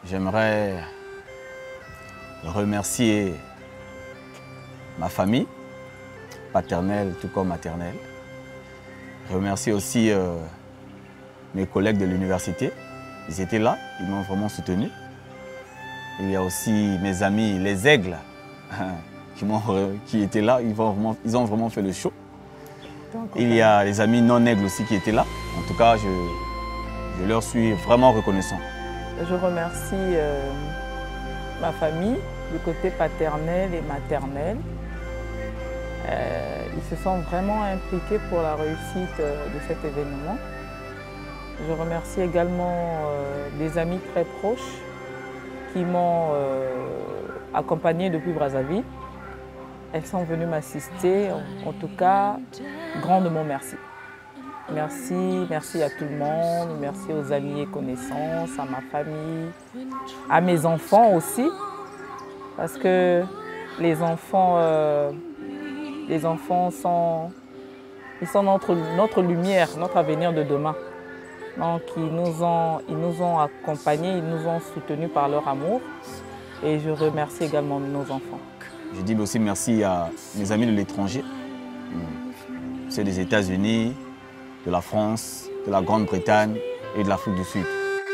J'aimerais remercier ma famille, paternelle tout comme maternelle. Remercier aussi mes collègues de l'université. Ils étaient là, ils m'ont vraiment soutenu. Il y a aussi mes amis, les aigles, qui étaient là. Ils ont vraiment fait le show. Il y a les amis non aigles aussi qui étaient là. En tout cas, je leur suis vraiment reconnaissant. Je remercie ma famille, du côté paternel et maternel. Ils se sont vraiment impliqués pour la réussite de cet événement. Je remercie également des amis très proches qui m'ont accompagné depuis Brazzaville. Elles sont venues m'assister. En tout cas, grandement merci. Merci à tout le monde, merci aux amis et connaissances, à ma famille, à mes enfants aussi, parce que les enfants sont notre lumière, notre avenir de demain. Donc ils nous ont accompagnés, ils nous ont soutenus par leur amour et je remercie également nos enfants. Je dis aussi merci à mes amis de l'étranger, ceux des États-Unis, de la France, de la Grande-Bretagne et de l'Afrique du Sud.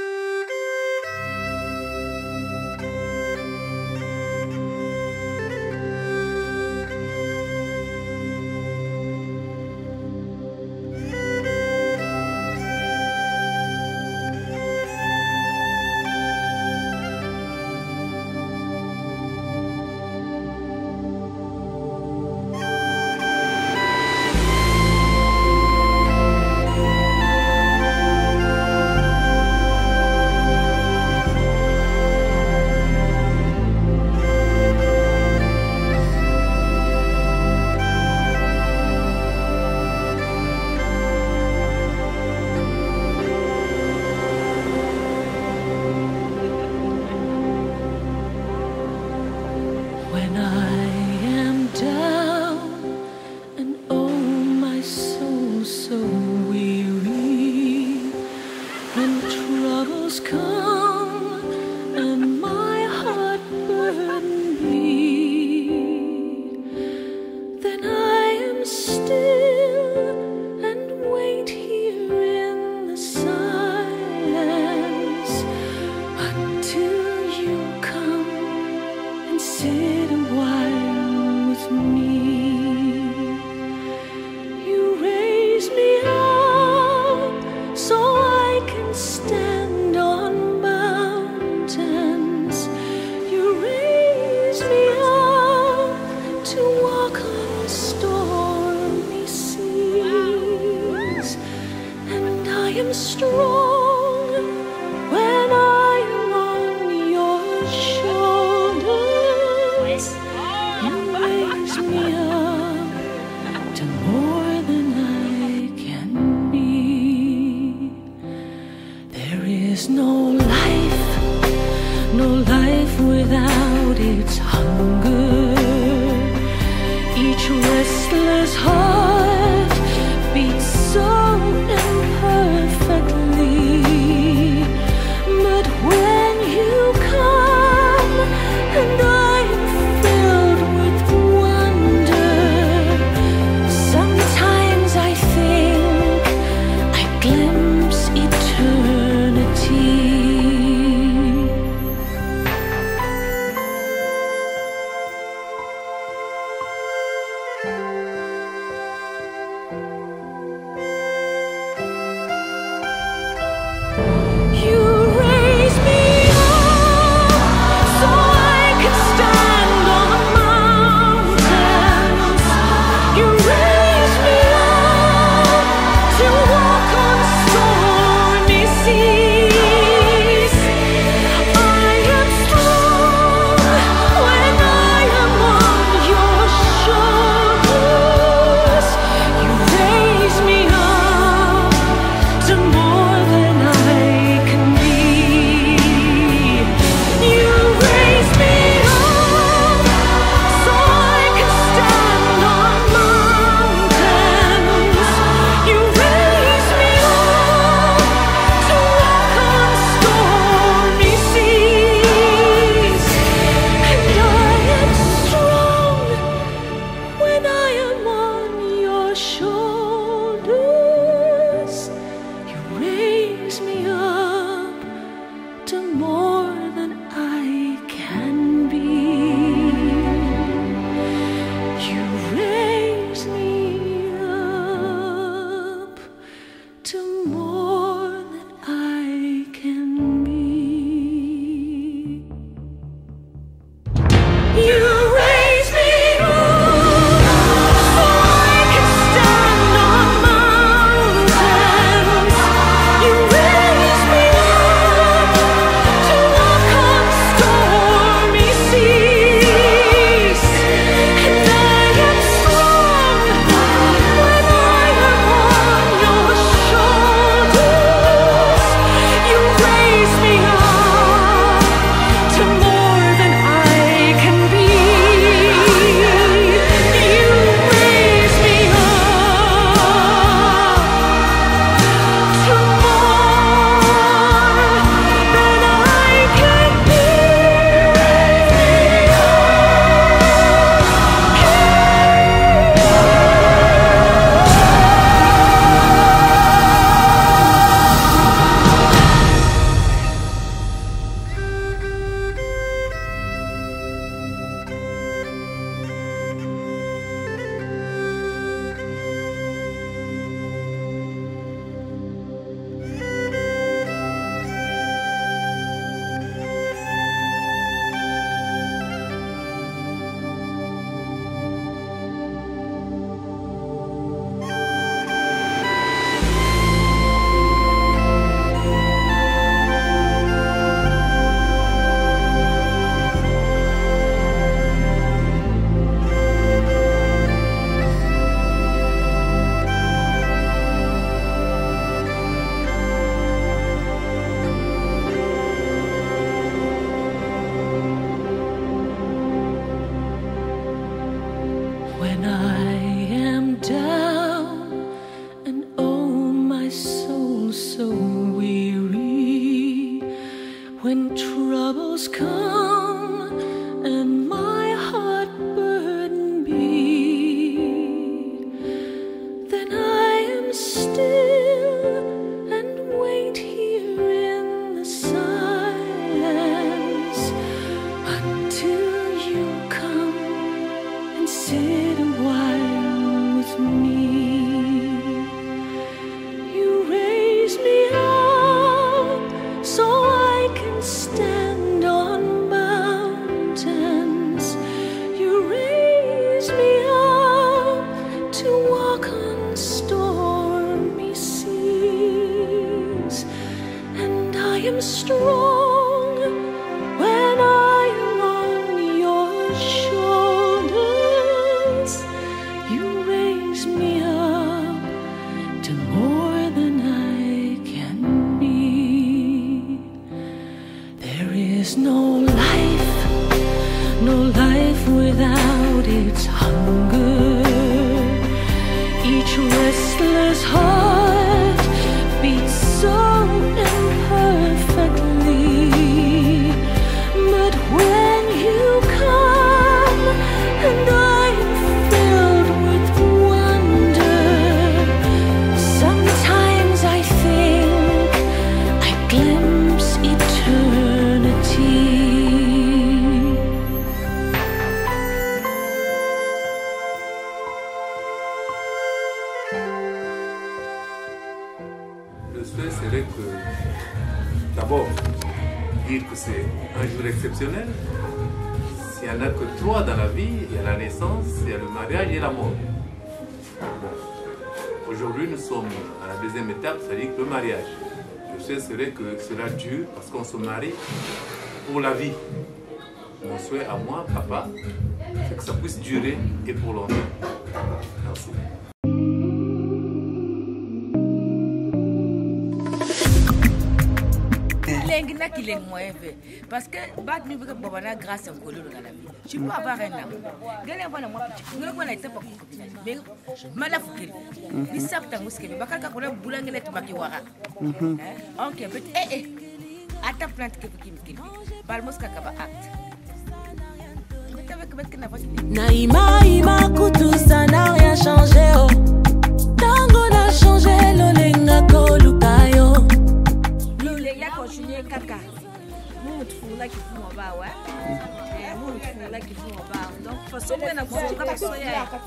When I am down and oh my soul so weary, when troubles come and my heart burden be, then I am still and wait here in the silence until you come and sit a while with me. You raise me up so I can stand on mountains. You raise me up to walk on stormy seas, and I am strong when I am on your shoulders. You raise me up to more than I can be. There is no life without its hunger. Each restless heart beats so imperfectly. But when you come and I am filled with wonder, sometimes I think I glimpse eternity. to more than I can be. You raise me up to more than I can be. You raise me up so I can stand on mountains. You raise me up to walk on stormy seas. And I am strong when I am on your shoulders. You raise me up to more than I can be. You raise me up to more than I can be. When I am down and oh my soul so weary, when troubles come and my heart burden be, then I am still and wait here in the silence until you come and sit a while with me. You raise me up so I can stand on mountains. You raise me up to walk on stormy seas. And I am strong when I am on your shoulders. You raise me up to more than I can be. There is no life without its hunger. Each restless heart beats so imperfectly. But when you come and I am filled with wonder, sometimes I think I glimpse eternity. Le souhait serait que, d'abord, dire que c'est un jour exceptionnel. S'il n'y en a que trois dans la vie, il y a la naissance, il y a le mariage et la mort. Bon. Aujourd'hui, nous sommes à la deuxième étape, c'est-à-dire le mariage. Le souhait serait que cela dure parce qu'on se marie pour la vie. Mon souhait à moi, papa, c'est que ça puisse durer et pour longtemps. Merci. Parce que grâce à je peux avoir un homme. Naïma, Ima, Koutou, ça n'a rien changé. Oh. Tango n'a changé, l'olenga kolukayo. L'olenga continue kaka. là qui font en bas, ouais. Là qui font en bas. Donc, façon qu'on a fait, comme ça,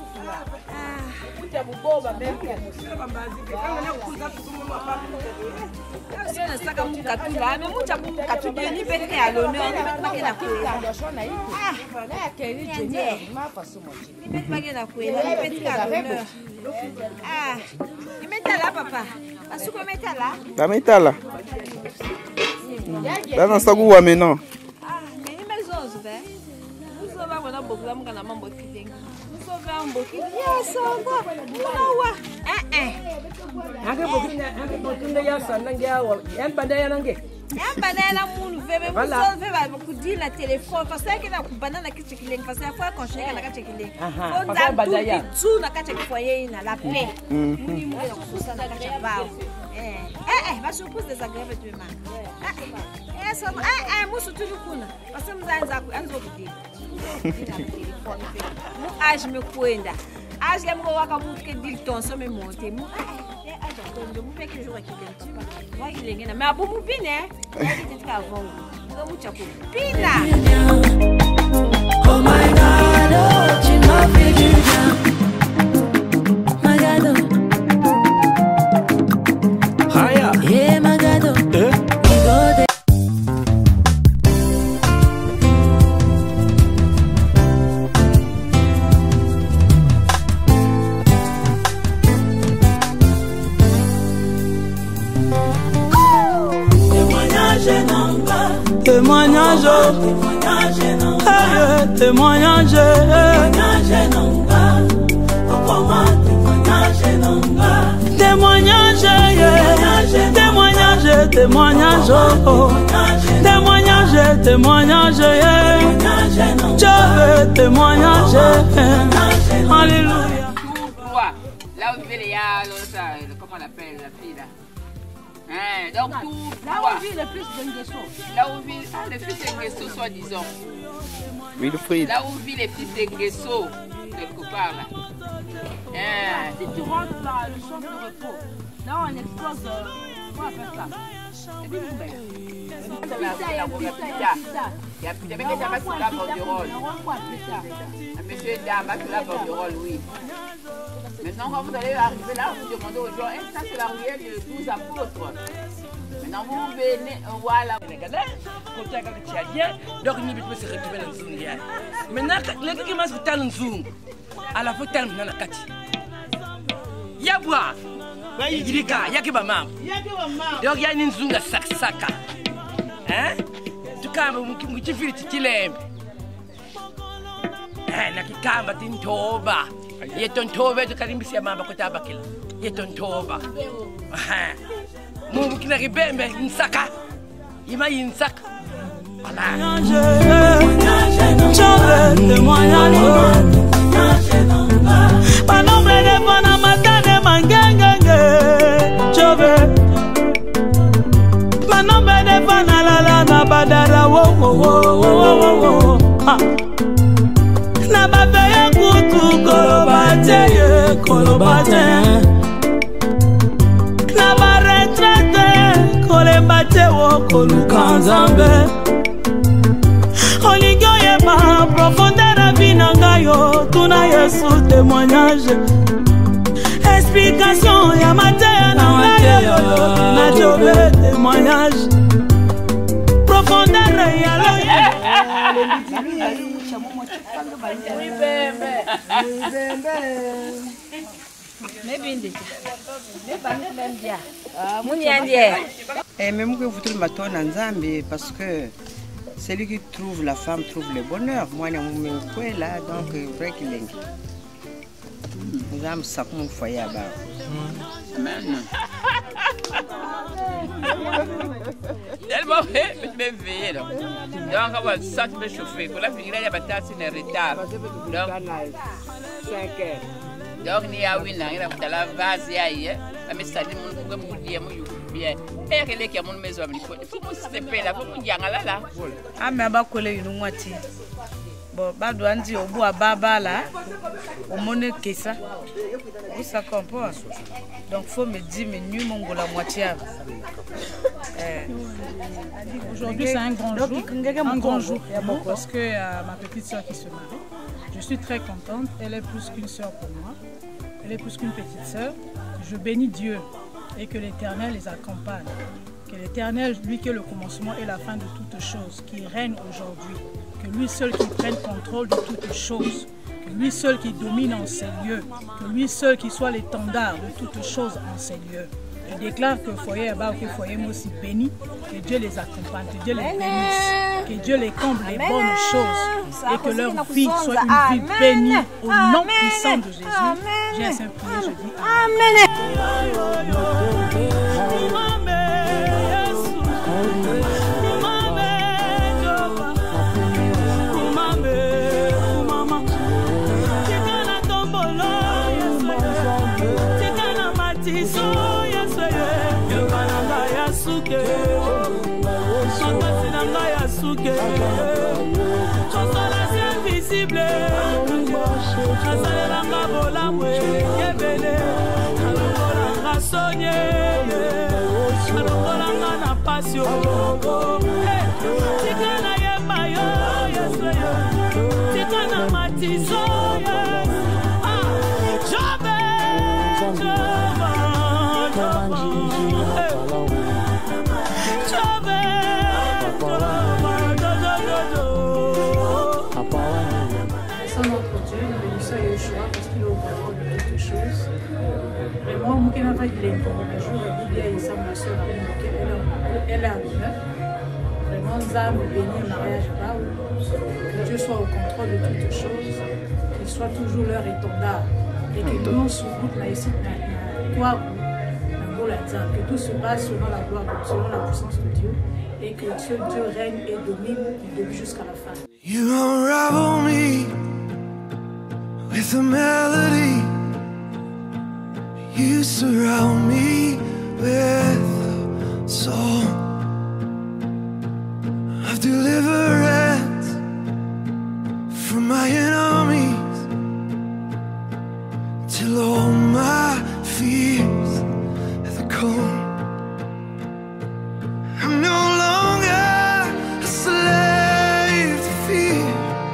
la téléphone parce que na banana ki chekiling parce que fois quand je na ka chekiling on da tout na ka cheki foyer na la paix muni mu na kusa na ka chaba va surprise désagréable tu man ça musu tu kuna parce que mzanza anzo kudi na téléphone mu age me kwenda age le mo waka mu ke dil ton so me monter mu mu fait que je vois qu'il est moi il est mais abu mu bine il est avant mucha kupina. Oh my God, oh, tu m'as fait du bien. Magado. Haya. Yeah, Magado. Témoignage, témoignage, témoignage, témoignage, témoignage, témoignage, témoignage, je veux témoignage, alléluia. Là où il y a comment on appelle la fille là? Donc tout là où vit le fils de Nguesso. Là où vit le fils de Nguesso, soi-disant. Oui, le fruit. Là où vit les fils de Nguesso, quelque part là. Si tu rentres dans le champ de repos, là on expose, comment on appelle ça? C'est bien ouvert. Il y a plus de mecs qui ont sur la banderole. Monsieur Dama sur la banderole, oui. Maintenant, quand vous allez arriver là, vous demandez aux gens, ça c'est la ruelle de 12 apôtres. Maintenant, vous venez, voilà. Donc, il n'y a pas de récupérer le zoom. Maintenant, les gens qui m'a fait un zoom, à la fois, terme dans la kati. Yabwa, Yirika, Yakibama. Donc, il y a une zoom à Saksaka. Hein? Tu cas, vous tu fais le tilem. Hein, Nakikamba, Tintoba. Il est un toba de Karimbisi à Mabakota Bakil. Il est un toba. Mon qui n'arrive pas, mais une sac. Il m'a une sac. Voilà. Na ba retraite kolebate wo kolukanzambe olingo yeba profondeur vinanga yo tuna Yesu témoignage explication ya mateya na yo na jobe témoignage profondeur ya même que vous trouvez matin en Zambie parce que celui qui trouve la femme trouve le bonheur. Moi, je suis là, donc vrai qu'il est. Nous avons ça comme un foyer là-bas. Tellement fait, je vais veiller donc. Donc on va ça me chauffer. Pour la finir, il y a pas de retard. Donc 5 heures. Donc il y a une il a la vase aïe. La message mon pour dire mon bien. Et que les qui a mon maison il faut qu'on se paie là, faut qu'on y aille là. Ah mais ba coller une moitié. Bon, ba doit dire au bout à baba là. Au monnaie que ça. Vous ça comprend. Donc faut me dire mais nu mon la moitié. Aujourd'hui, c'est un grand jour pour nous parce que ma petite soeur qui se marie, je suis très contente. Elle est plus qu'une soeur pour moi. Elle est plus qu'une petite soeur. Je bénis Dieu et que l'Éternel les accompagne. Que l'Éternel, lui qui est le commencement et la fin de toutes choses, qui règne aujourd'hui. Que lui seul qui prenne contrôle de toutes choses. Que lui seul qui domine en ces lieux. Que lui seul qui soit l'étendard de toutes choses en ces lieux. Je déclare que foyer Abba, que foyer moi aussi béni, que Dieu les accompagne, que Dieu les bénisse, que Dieu les comble les bonnes choses et que leur vie soit une vie bénie au nom puissant de Jésus. J'ai ainsi prié, je dis Amen. Invisible, elle est à l'honneur. Vraiment, Zam bénit le mariage là où que Dieu soit au contrôle de toutes choses, qu'il soit toujours leur étendard et que nous, sur route, que tout se passe selon la gloire de Dieu, selon la puissance de Dieu, et que ce Dieu règne et domine du début jusqu'à la fin. You unravel me with a melody. You surround me with a song of deliverance from my enemies, till all my fears are gone. I'm no longer a slave to fear.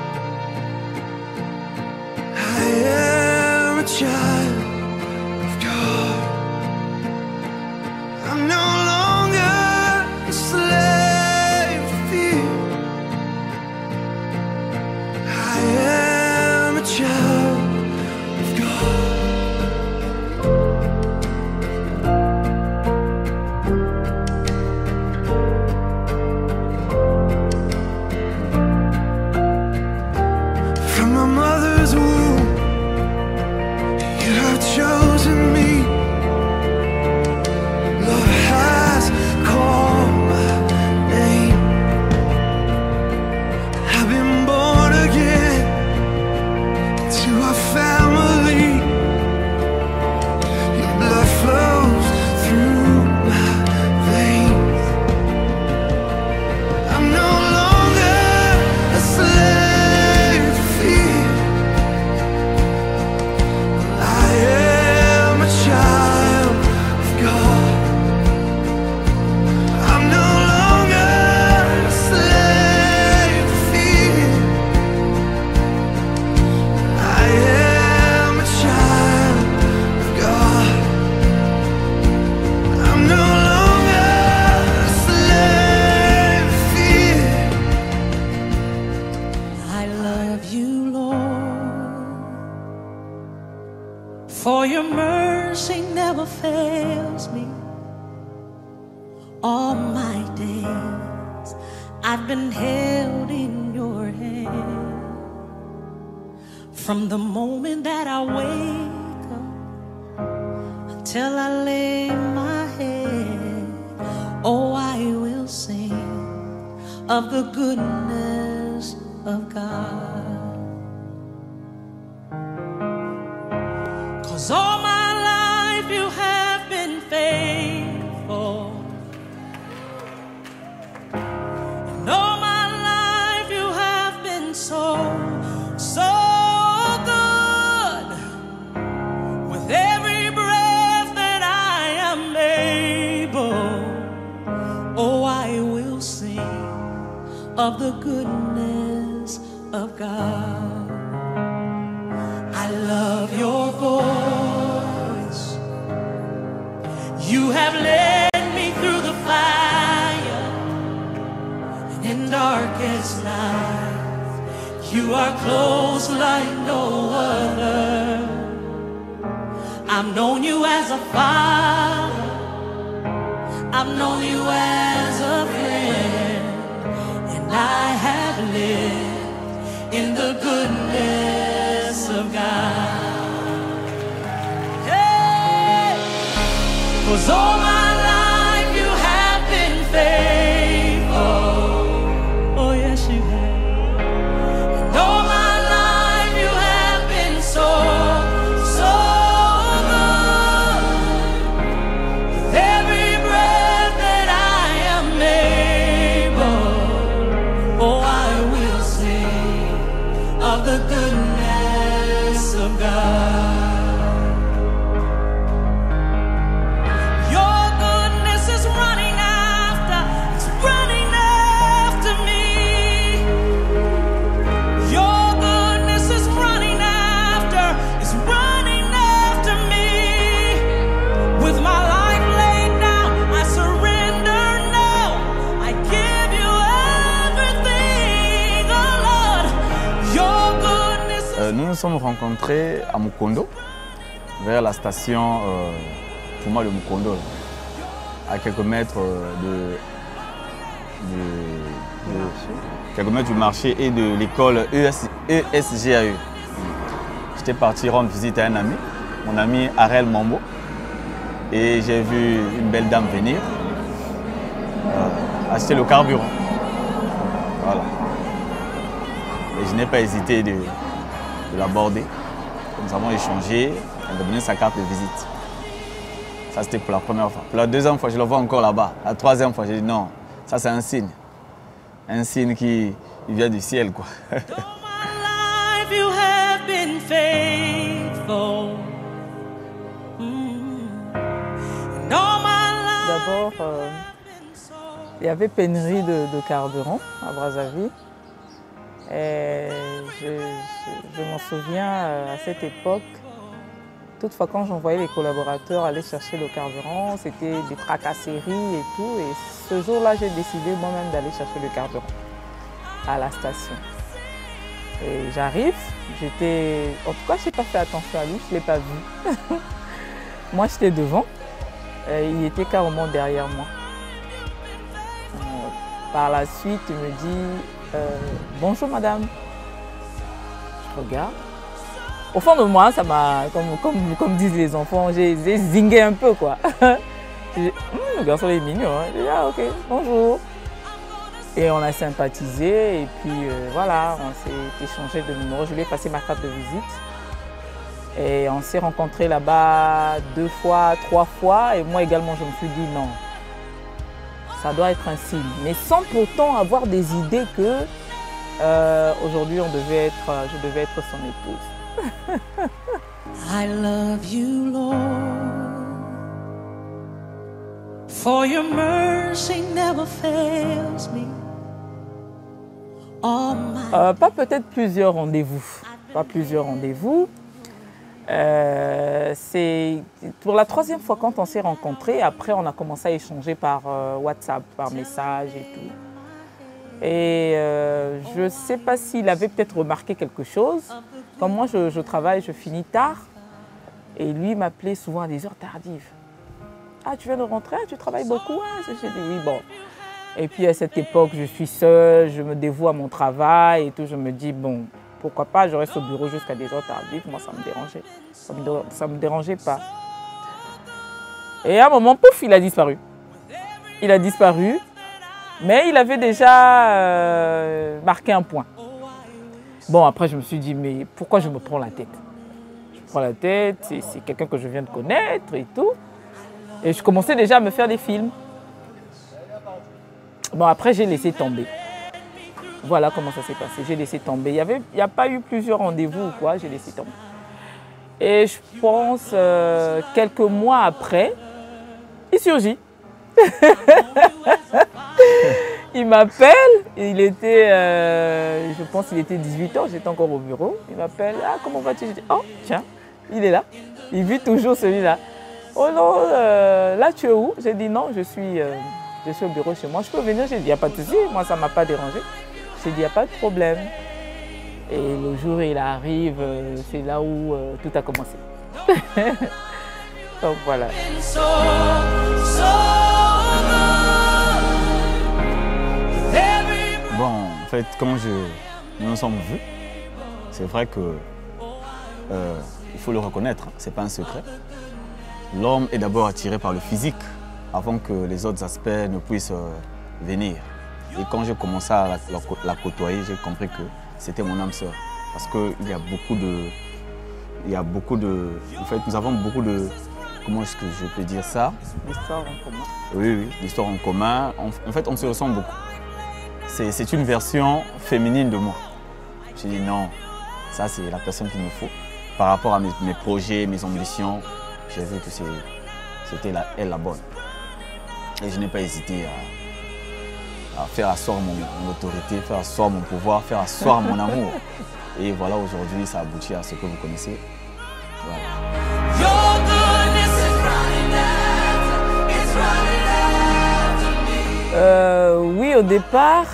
I am a child of God. I'm no longer a slave to fear. I am a child of God. From my mother's womb, you have chosen me. Love has called my name. I've been born again to a family. Your blood flows through my veins. I'm no longer a slave to fear. I am a child of God. I'm no longer a slave to fear. I am a child of God. I'm no longer a slave to fear. I love you, Lord, for your mercy never fails me. All my days I've been held in your hand. From the moment that I wake up until I lay my head, oh, I will sing of the goodness of God. 'Cause all my life you have been faithful. And all my life you have been so, so good. With every breath that I am able, of the goodness of God. I love your voice. You have led me through the fire and in darkest night. You are close like no other. I've known you as a father. I've known you as a friend. And I have lived in the goodness of God. Hey! 'Cause all my life you have been faithful. Oh yes you have. And all my life you have been so, so good. With every breath that I am able, oh I will sing of the goodness of God. Your goodness is running after, it's running after me. Your goodness is running after, it's running after me. With my life laid down, I surrender now. I give you everything, oh Lord. Your goodness is Nous nous sommes rencontrés à Mukondo, vers la station Touma de Mukondo, à quelques mètres quelques mètres du marché et de l'école ESGAE. J'étais parti rendre visite à un ami, mon ami Arel Mambo, et j'ai vu une belle dame venir acheter le carburant. Voilà. Et je n'ai pas hésité de l'aborder. Nous avons échangé, elle m'a donné sa carte de visite. Ça, c'était pour la première fois. Pour la deuxième fois, je le vois encore là-bas. La troisième fois, j'ai dit non, ça c'est un signe. Un signe qui vient du ciel, quoi. life you have been faithful. And all my life. D'abord, il y avait pénurie de carburant à Brazzaville. Et je m'en souviens à cette époque, toutefois quand j'envoyais les collaborateurs aller chercher le carburant, c'était des tracasseries et tout. Et ce jour-là, j'ai décidé moi-même d'aller chercher le carburant à la station. Et j'arrive, en tout cas, je n'ai pas fait attention à lui, je ne l'ai pas vu. Moi, j'étais devant, et il était carrément derrière moi. Par la suite, il me dit bonjour madame. Je regarde. Au fond de moi, ça m'a, comme disent les enfants, j'ai zingué un peu quoi. Le garçon est mignon. Hein. J'ai dit ah ok, bonjour. Et on a sympathisé et puis voilà, on s'est échangé de numéros. Je lui ai passé ma carte de visite. Et on s'est rencontrés là-bas 2 fois, 3 fois. Et moi également, je me suis dit non. Ça doit être un signe, mais sans pourtant avoir des idées que aujourd'hui je devais être son épouse. I love you, Lord, for your mercy never fails me. Pas peut-être plusieurs rendez-vous, pas plusieurs rendez-vous. C'est pour la 3e fois quand on s'est rencontrés. Après, on a commencé à échanger par WhatsApp, par message et tout. Et je ne sais pas s'il avait peut-être remarqué quelque chose. Comme moi, je travaille, je finis tard. Et lui m'appelait souvent à des heures tardives. Ah, tu viens de rentrer? Tu travailles beaucoup? J'ai dit oui, bon. Et puis à cette époque, je suis seule, je me dévoue à mon travail et tout. Je me dis, bon, pourquoi pas, je reste au bureau jusqu'à des heures tardives. Moi, ça me dérangeait. Ça me dérangeait pas. Et à un moment, pouf, il a disparu. Il a disparu, mais il avait déjà marqué un point. Bon, après, je me suis dit, mais pourquoi je me prends la tête? Je me prends la tête, c'est quelqu'un que je viens de connaître et tout. Et je commençais déjà à me faire des films. Bon, après, j'ai laissé tomber. Voilà comment ça s'est passé. J'ai laissé tomber. Il n'y a pas eu plusieurs rendez-vous ou quoi, j'ai laissé tomber. Et je pense, quelques mois après, il surgit. Il m'appelle, il était, je pense qu'il était 18h, j'étais encore au bureau. Il m'appelle, ah comment vas-tu? Je dis, oh tiens, il est là. Il vit toujours celui-là. Oh non, là tu es où? J'ai dit non, je suis au bureau chez moi. Je peux venir? J'ai dit, il n'y a pas de souci, moi ça ne m'a pas dérangé. J'ai dit, il n'y a pas de problème. Et le jour où il arrive, c'est là où tout a commencé. Donc voilà. Bon, en fait, quand nous nous sommes vus, c'est vrai que il faut le reconnaître, ce n'est pas un secret. L'homme est d'abord attiré par le physique avant que les autres aspects ne puissent venir. Et quand j'ai commencé à la côtoyer, j'ai compris que c'était mon âme sœur. Parce qu'il y a beaucoup de... En fait, nous avons beaucoup de... Comment est-ce que je peux dire ça? L'histoire en commun. Oui, l'histoire en commun. En fait, on se ressemble beaucoup. C'est une version féminine de moi. J'ai dit non, ça c'est la personne qu'il me faut. Par rapport à mes projets, mes ambitions, j'ai vu que c'était elle la bonne. Et je n'ai pas hésité à faire asseoir mon autorité, faire asseoir mon pouvoir, faire asseoir mon amour. Et voilà, aujourd'hui, ça aboutit à ce que vous connaissez. Voilà. Oui, au départ,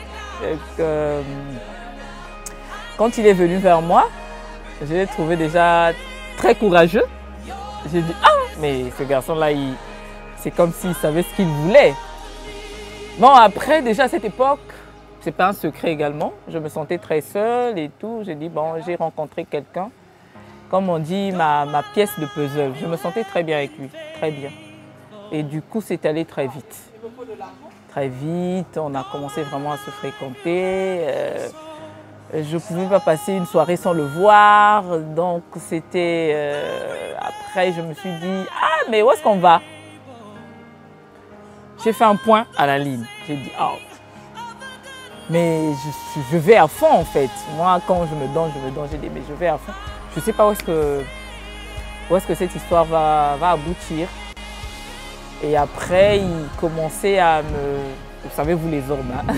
quand il est venu vers moi, je l'ai trouvé déjà très courageux. J'ai dit, ah, mais ce garçon-là, c'est comme s'il savait ce qu'il voulait. Bon, après, déjà à cette époque, c'est pas un secret également. Je me sentais très seule et tout. J'ai dit, bon, j'ai rencontré quelqu'un. Comme on dit, ma pièce de puzzle. Je me sentais très bien avec lui, très bien. Et du coup, c'est allé très vite. Très vite, on a commencé vraiment à se fréquenter. Je ne pouvais pas passer une soirée sans le voir. Donc, c'était... après, je me suis dit, ah, mais où est-ce qu'on va? J'ai fait un point à la ligne. J'ai dit, oh, mais je vais à fond en fait. Moi, quand je me donne, j'ai dit, mais je vais à fond. Je ne sais pas où est-ce que cette histoire va aboutir. Et après, il commençait à me... Vous savez, vous les hommes, hein?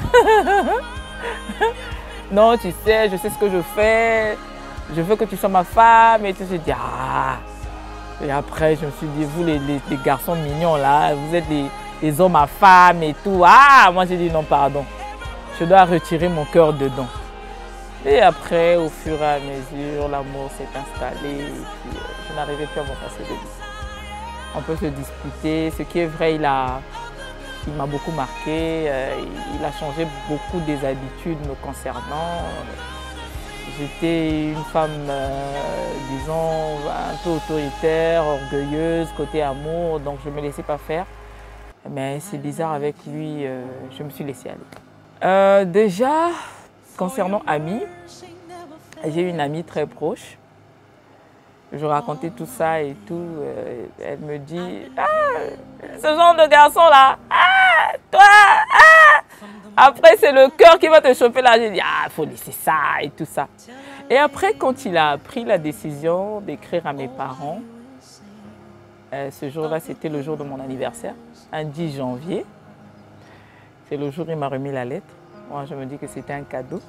Non, tu sais, je sais ce que je fais. Je veux que tu sois ma femme. Et tout. J'ai dit, ah. Et après, je me suis dit, vous les garçons mignons là, vous êtes des hommes à femmes et tout. Ah, moi j'ai dit non, pardon. Je dois retirer mon cœur dedans. Et après, au fur et à mesure, l'amour s'est installé. Et puis, je n'arrivais plus à m'en passer de lui. On peut se disputer. Ce qui est vrai, il m'a beaucoup marqué. Il a changé beaucoup des habitudes me concernant. J'étais une femme, disons, un peu autoritaire, orgueilleuse, côté amour, donc je ne me laissais pas faire. Mais c'est bizarre, avec lui, je me suis laissée aller. Déjà, concernant amis, j'ai une amie très proche. Je racontais tout ça et tout. Elle me dit, ah, ce genre de garçon-là, ah, toi, ah. Après, c'est le cœur qui va te choper là. J'ai dit, ah, il faut laisser ça et tout ça. Et après, quand il a pris la décision d'écrire à mes parents, ce jour-là, c'était le jour de mon anniversaire, un 10 janvier. C'est le jour où il m'a remis la lettre. Moi, je me dis que c'était un cadeau.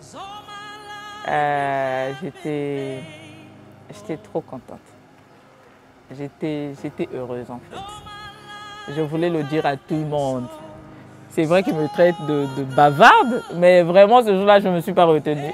J'étais trop contente. J'étais heureuse en fait. Je voulais le dire à tout le monde. C'est vrai qu'il me traite de bavarde, mais vraiment ce jour-là, je ne me suis pas retenue.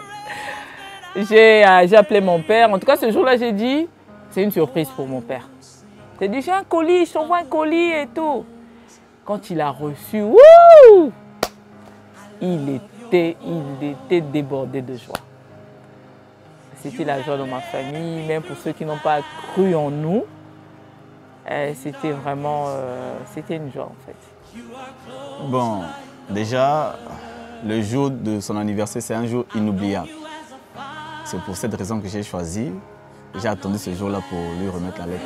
J'ai appelé mon père. En tout cas, ce jour-là, j'ai dit, c'est une surprise pour mon père. J'ai dit, j'ai un colis, je t'envoie un colis et tout. Quand il a reçu, wouh, il était débordé de joie. C'était la joie de ma famille, même pour ceux qui n'ont pas cru en nous. C'était vraiment, c'était une joie en fait. Bon, déjà, le jour de son anniversaire, c'est un jour inoubliable. C'est pour cette raison que j'ai choisi. J'ai attendu ce jour-là pour lui remettre la lettre.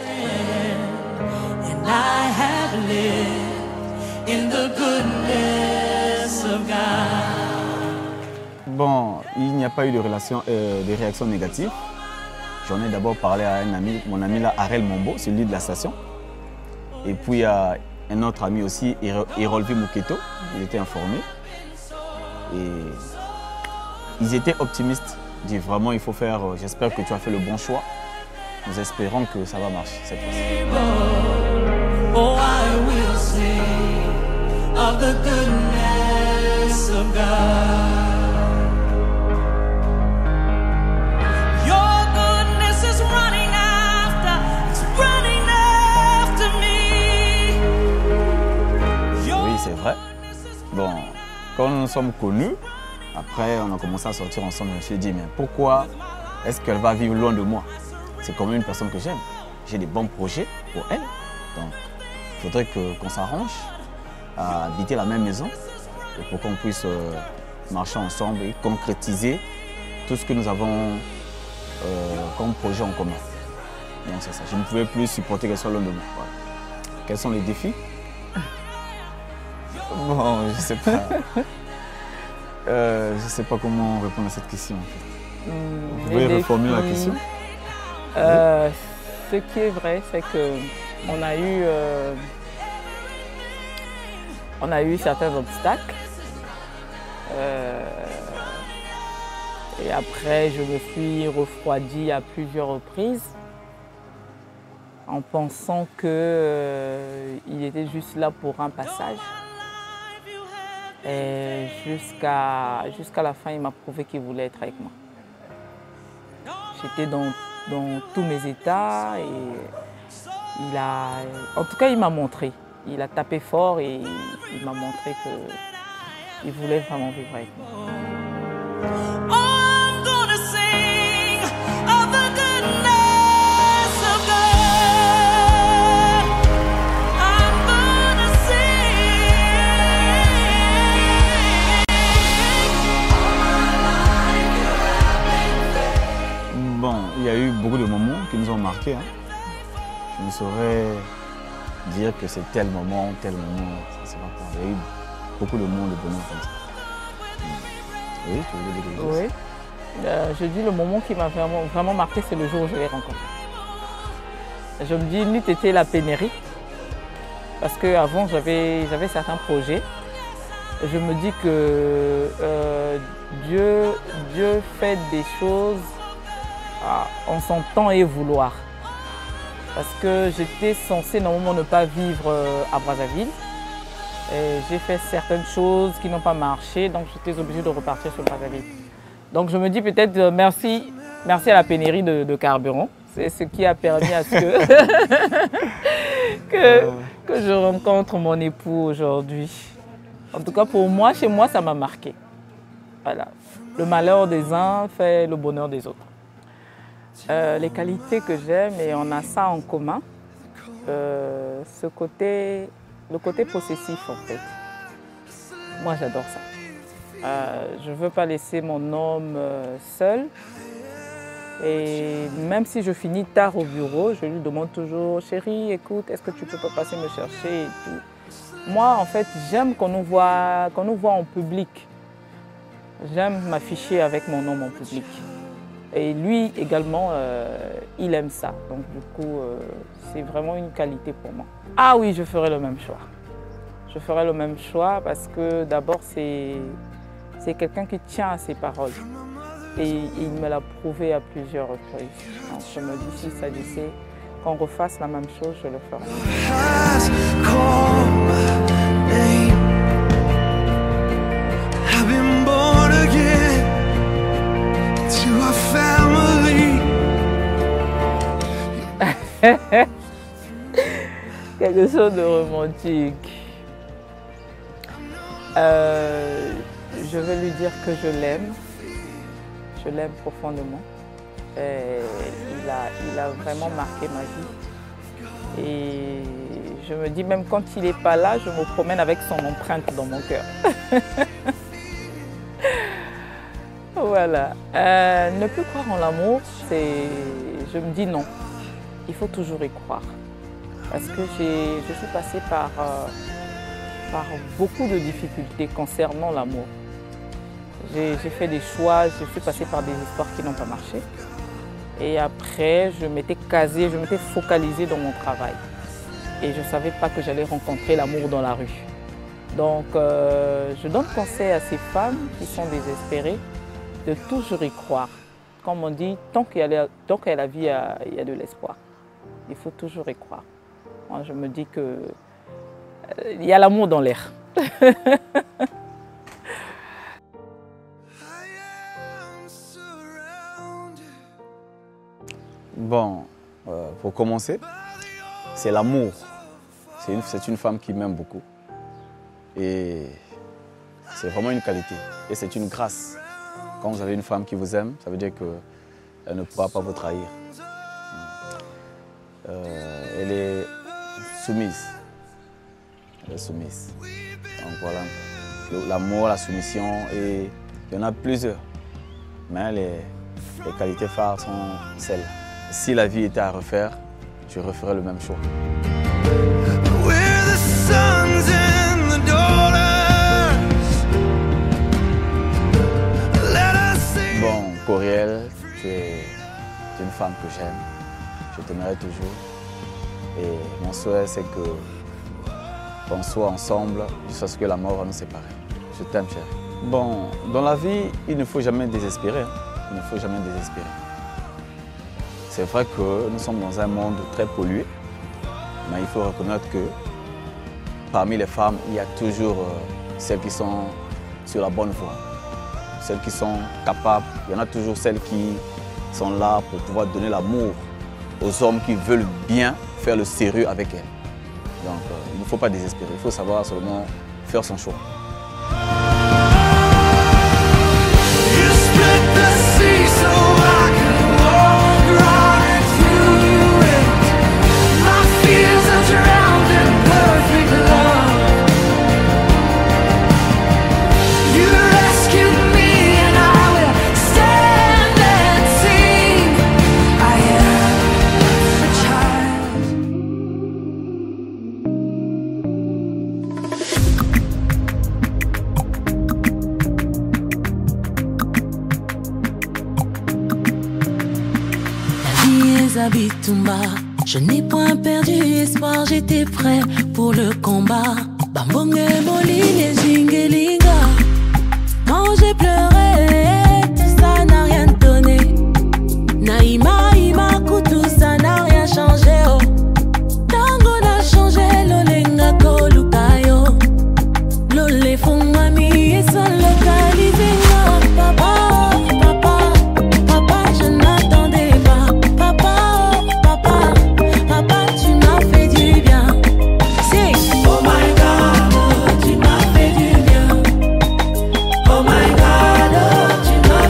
Bon, il n'y a pas eu de réaction négative. J'en ai d'abord parlé à un ami, mon ami là, Arel Mombo, celui de la station. Et puis un autre ami aussi, Hérolvi Muketo, il était informé. Et ils étaient optimistes. Ils disaient vraiment, il faut faire, j'espère que tu as fait le bon choix. Nous espérons que ça va marcher cette fois-ci. Oh, I will sing of the goodness of God. Your goodness is running after me. Oui, c'est vrai. Bon, quand nous nous sommes connus, après on a commencé à sortir ensemble, je me suis dit, mais pourquoi est-ce qu'elle va vivre loin de moi? C'est quand même une personne que j'aime. J'ai des bons projets pour elle. Donc, il faudrait qu'on s'arrange à habiter la même maison et pour qu'on puisse marcher ensemble et concrétiser tout ce que nous avons comme projet en commun. Donc, c'est ça. Je ne pouvais plus supporter qu'elle soit loin de moi. Voilà. Quels sont les défis? Bon, je ne sais pas. Je ne sais pas comment répondre à cette question. Vous pouvez reformuler la question? Ce qui est vrai, c'est qu'on a eu certains obstacles. Et après, je me suis refroidie à plusieurs reprises en pensant qu'il était juste là pour un passage. Et jusqu'à la fin, il m'a prouvé qu'il voulait être avec moi. J'étais dans tous mes états et en tout cas, il m'a montré. Il a tapé fort et il m'a montré qu'il voulait vraiment vivre avec moi. Bon, il y a eu beaucoup de moments qui nous ont marqués. Je ne saurais dire que c'est tel moment, ça c'est pas grave. Il y a eu beaucoup de moments de bonheur comme ça. Oui, tu voulais dire quelque chose? Oui. Je dis le moment qui m'a vraiment marqué, c'est le jour où je l'ai rencontré. Je me dis, n'eût été la pénurie, parce qu'avant j'avais certains projets. Je me dis que Dieu fait des choses en son temps et vouloir. Parce que j'étais censée normalement ne pas vivre à Brazzaville. J'ai fait certaines choses qui n'ont pas marché, donc j'étais obligée de repartir sur Brazzaville. Donc je me dis peut-être merci à la pénurie de carburant. C'est ce qui a permis à ce que je rencontre mon époux aujourd'hui. En tout cas pour moi, chez moi, ça m'a marqué. Voilà. Le malheur des uns fait le bonheur des autres. Les qualités que j'aime, et on a ça en commun, le côté possessif en fait. Moi j'adore ça. Je ne veux pas laisser mon homme seul. Et même si je finis tard au bureau, je lui demande toujours, chérie, écoute, est-ce que tu peux pas passer me chercher et tout. Moi en fait j'aime qu'on nous voit en public. J'aime m'afficher avec mon homme en public. Et lui également, il aime ça. Donc du coup, c'est vraiment une qualité pour moi. Ah oui, je ferai le même choix. Je ferai le même choix parce que d'abord, c'est quelqu'un qui tient à ses paroles. Et il me l'a prouvé à plusieurs reprises. Donc je me dis, s'il s'agissait qu'on refasse la même chose, je le ferai. Quelque chose de romantique. Je vais lui dire que je l'aime. Je l'aime profondément. Il a vraiment marqué ma vie. Et je me dis, même quand il n'est pas là, je me promène avec son empreinte dans mon cœur. Voilà. Ne plus croire en l'amour, je me dis non. Il faut toujours y croire. Parce que je suis passée par beaucoup de difficultés concernant l'amour. J'ai fait des choix, je suis passée par des histoires qui n'ont pas marché. Et après, je m'étais casée, je m'étais focalisée dans mon travail. et je ne savais pas que j'allais rencontrer l'amour dans la rue. Donc je donne conseil à ces femmes qui sont désespérées de toujours y croire. Comme on dit, tant qu'il y a la vie, il y a de l'espoir. Il faut toujours y croire. Moi, je me dis qu'il y a l'amour dans l'air. Bon, pour commencer, c'est l'amour. C'est une femme qui m'aime beaucoup. Et c'est vraiment une qualité. Et c'est une grâce. Quand vous avez une femme qui vous aime, ça veut dire qu'elle ne pourra pas vous trahir. Elle est soumise. Elle est soumise. Donc voilà, l'amour, la soumission, et il y en a plusieurs. Mais les qualités phares sont celles. Si la vie était à refaire, je referais le même choix. Bon, Coriel, tu es une femme que j'aime. Je t'aimerai toujours. Et mon souhait, c'est qu'on soit ensemble jusqu'à ce que la mort va nous séparer. Je t'aime, chérie. Bon, dans la vie, il ne faut jamais désespérer. Il ne faut jamais désespérer. C'est vrai que nous sommes dans un monde très pollué, mais il faut reconnaître que parmi les femmes, il y a toujours celles qui sont sur la bonne voie, celles qui sont capables. Il y en a toujours celles qui sont là pour pouvoir donner l'amour aux hommes qui veulent bien faire le sérieux avec elles. Donc il ne faut pas désespérer, il faut savoir seulement faire son choix. Bitumba, je n'ai point perdu espoir, j'étais prêt pour le combat. Bambonge moline zingelinga. Quand j'ai pleuré, tout ça n'a rien donné. Naïma, tout ça n'a rien changé. Oh. Tango n'a changé, l'olenga kolukayo. L'ole fongami et son localisé. Papa, je n'attendais pas. Papa, tu m'as fait du bien. C'est oh my God, tu m'as fait du bien. Oh my God, tu m'as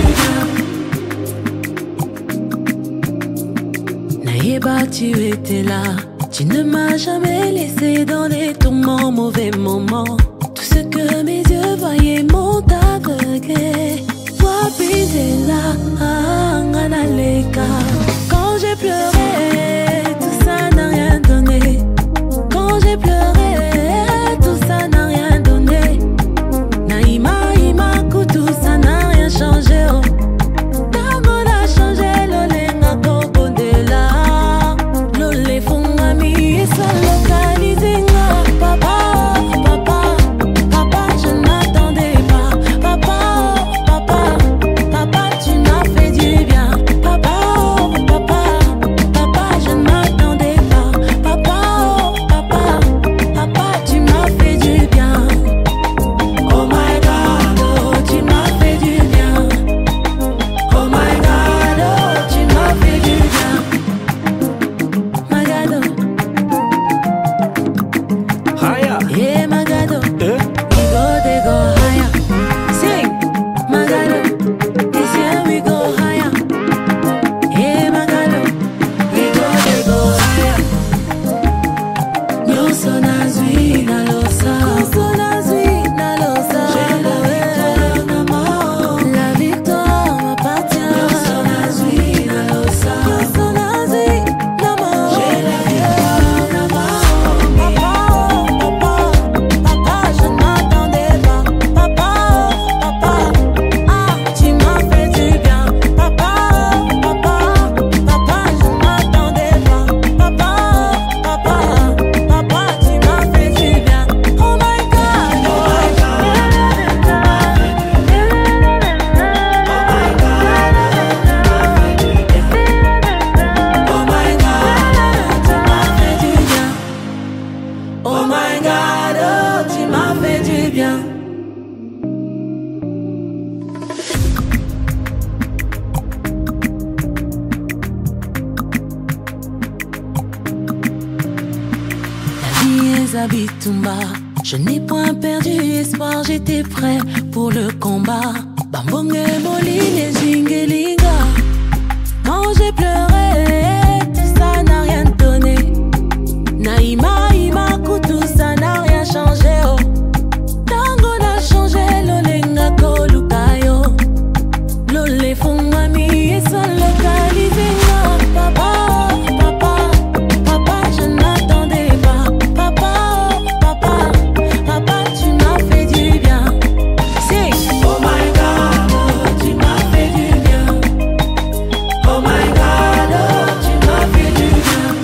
fait du bien. Naïba, tu étais là. Tu ne m'as jamais laissé dans les tourments, mauvais moments. Tout ce que mes yeux voyaient m'ont aveuglé. Toi, puis t'es là, Anganaleka. Quand j'ai pleuré, tout ça n'a rien donné. Quand j'ai pleuré, tout ça n'a rien donné. Naïma, tout ça n'a rien changé. Oh. Tango n'a changé, l'olenga kokondela. L'ole fongami et ça localisé. Papa, je n'attendais pas. Zabitumba, je n'ai point perdu espoir, j'étais prêt pour le combat. Bambonge moline zingelinga. Quand j'ai pleuré, tout ça n'a rien donné. Naïma, tout ça n'a rien changé. Oh. Tango n'a changé, l'olenga kolukayo. L'ole font mami et sont localisés. Papa, papa, papa, je n'attendais pas. Papa, papa, papa, tu m'as fait du bien. Sing. Oh my God, tu m'as fait du bien. Oh my God, tu m'as fait du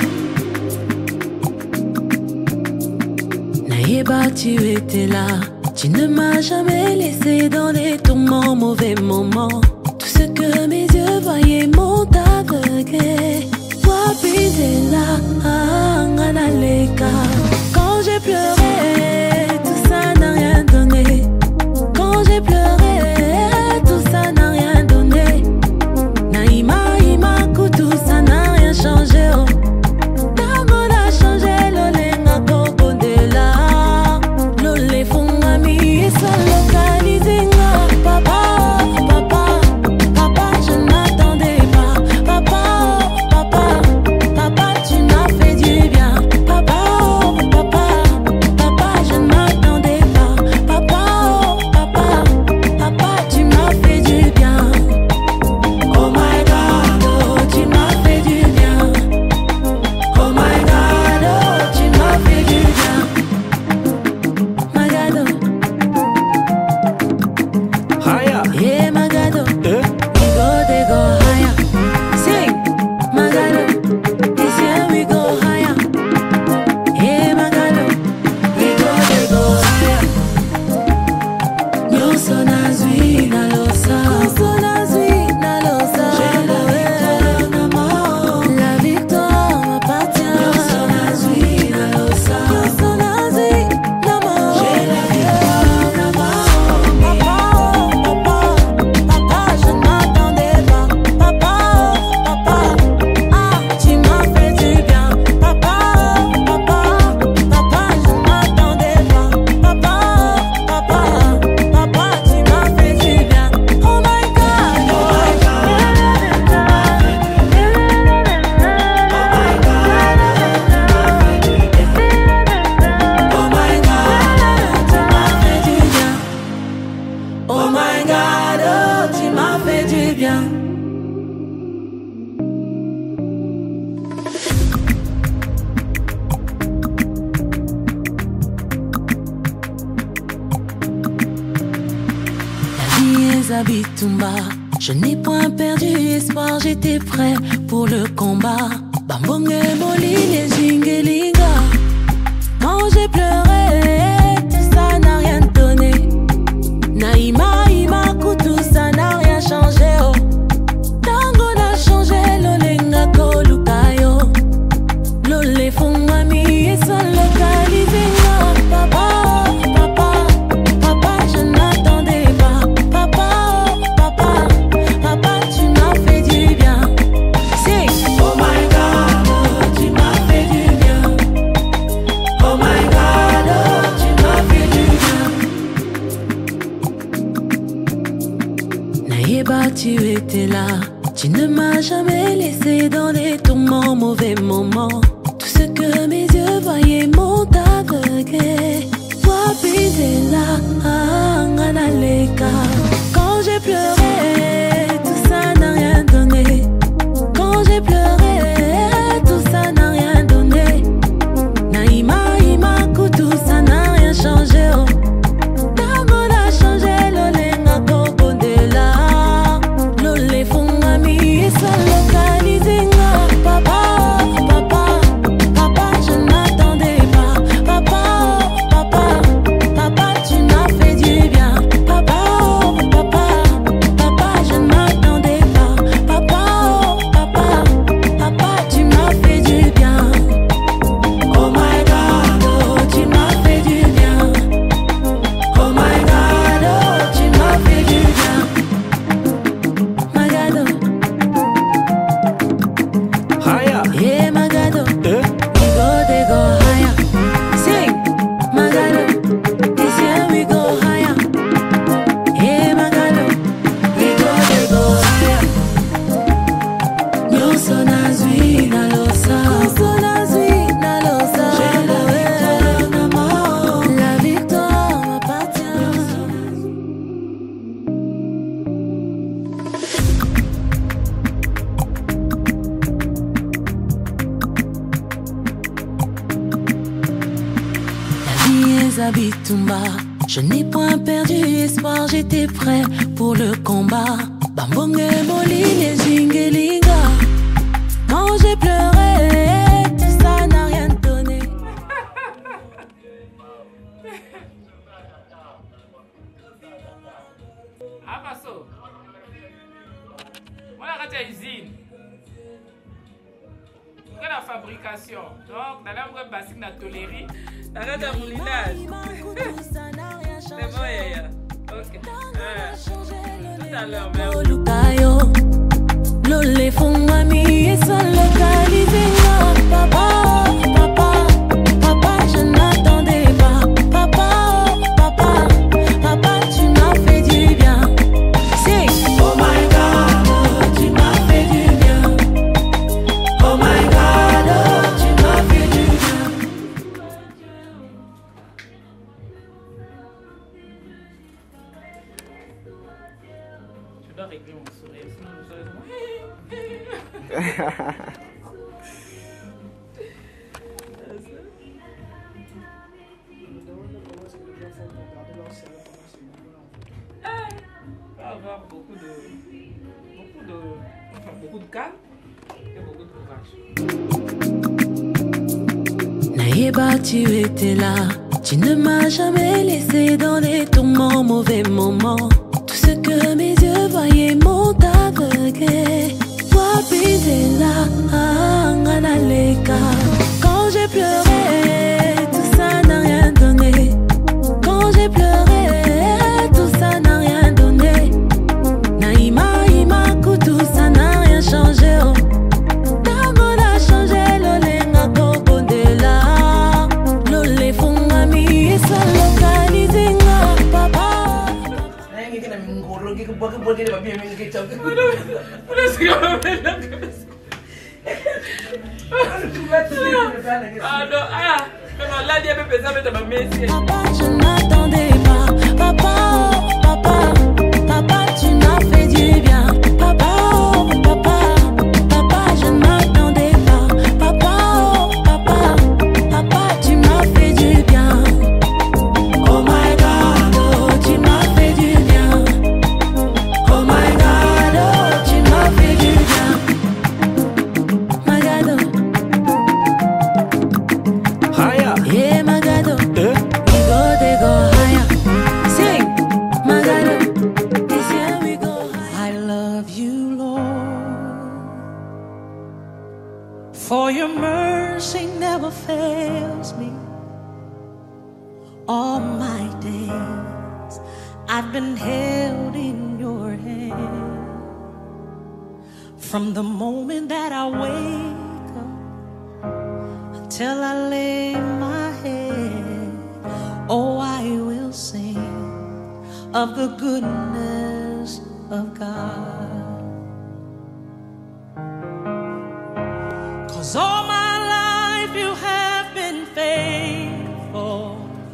bien. Naïba, tu étais là. Tu ne m'as jamais laissé dans les tourments, mauvais moments. Tout ce que mes yeux voyaient m'ont aveuglé. Toi, puis t'es là, quand j'ai pleuré, tout ça n'a rien donné. Quand j'ai pleuré, tout ça n'a rien donné. Naïma, tout ça n'a rien changé. Oh. Tango n'a changé, l'olenga kokondela. L'ole font mami et sont localisés. Papa, papa, papa, je n'attendais pas. Papa, papa, papa, tu m'as fait du bien. Papa, papa, papa, je n'attendais pas. Papa, papa, papa, tu m'as fait du bien. Oh my God, oh, tu m'as fait du bien. Oh my God, oh, tu m'as fait du bien. Magado, Haya. yeah, Magado, we go, they go higher. Sing, Magado, this year we go higher. Yeah, Magado, we go, they go higher. Nyoso nazwi na losa, nyoso nazwi na losa. J'ai la victoire na mort, la victoire m'appartient. Nyoso nazwi na losa, nyoso nazwi na mort. J'ai la victoire na mort. Papa, papa, papa, je n'attendais pas. Papa, papa, ah, tu m'as fait du bien. Papa, papa, papa, je n'attendais pas. Papa, papa, papa, tu m'as fait du bien. Oh my God, oh my God, oh my God, oh my God, tu m'as fait du bien. La vie est Zabitumba, je n'ai point perdu espoir, j'étais prêt pour le combat. Bambonge moline zingelinga. Quand j'ai pleuré, tout ça n'a rien donné. Naïma, tout ça n'a rien changé. Oh. Tango n'a changé, l'olenga kolukayo. L'ole font mami et sont localisés. Papa, papa, papa, je n'attendais pas. Papa, papa, papa, tu m'as fait du bien. Sing. Oh my God, oh, tu m'as fait du bien. Oh my God, oh, tu m'as fait du bien. Naïba, tu étais là. Tu ne m'as jamais laissé dans les tourments, mauvais moments. Tout ce que mes yeux voyaient m'ont aveuglé. Toi, puis t'es là, quand j'ai pleuré, tout ça n'a rien donné. Quand j'ai pleuré, tout ça n'a rien donné. Naïma, tout ça n'a rien changé. Oh. Tango n'a changé, l'olenga kokondela. L'ole font mami et sont localisés. Papa, papa, papa, je n'attendais pas. Papa, papa, papa, tu m'as fait du bien. Papa, papa, la bitumba. Je n'ai point perdu espoir, j'étais prêt pour le combat. Bambonge moline zingelinga. Quand j'ai pleuré, tout ça n'a rien donné. Ah, Passo. Voilà, quand tu as usine. La fabrication. Donc, dans la bassine de tolérie, dans le moulinage. C'est bon, Yaya. Ok. Tout à l'heure, même. Lole fongami et sans localiser. Papa, papa, papa, je n'attendais pas. Papa, papa, papa, tu m'as fait du bien. C'est oh my God, tu m'as fait du bien. Oh my God, tu m'as fait du bien. Je dois régler mon sourire, sinon je serai va avoir beaucoup de calme et beaucoup de courage. Naïba, tu étais là, tu ne m'as jamais laissé dans les tourments, mauvais moments. Tout ce que mes yeux voyaient m'ont aveuglé. Toi, baiser là, Angaleka. Quand j'ai pleuré, tout ça n'a rien donné. Quand j'ai pleuré, tout ça n'a rien donné. Naïma, tout ça n'a rien changé. Oh. D'amour a changé, l'olenga kobondela. L'ole fongami et ça localisé, papa. Papa, je n'attendais pas. Papa, papa, papa, tu m'as fait du bien. Papa, papa, papa, je n'attendais pas. Papa, papa, papa, tu m'as fait du bien. Oh my God, oh, tu m'as fait du bien. Oh my God, oh, tu m'as fait du bien. Magado. Haya. Yeah, Magado. We go, they go higher. Sing, Magado. This year we go higher. I love you, Lord, for your mercy never fails me. All my days I've been held in your hand. From the moment that I wake up till I lay my head, oh, I will sing of the goodness of God. 'Cause all my life you have been faithful.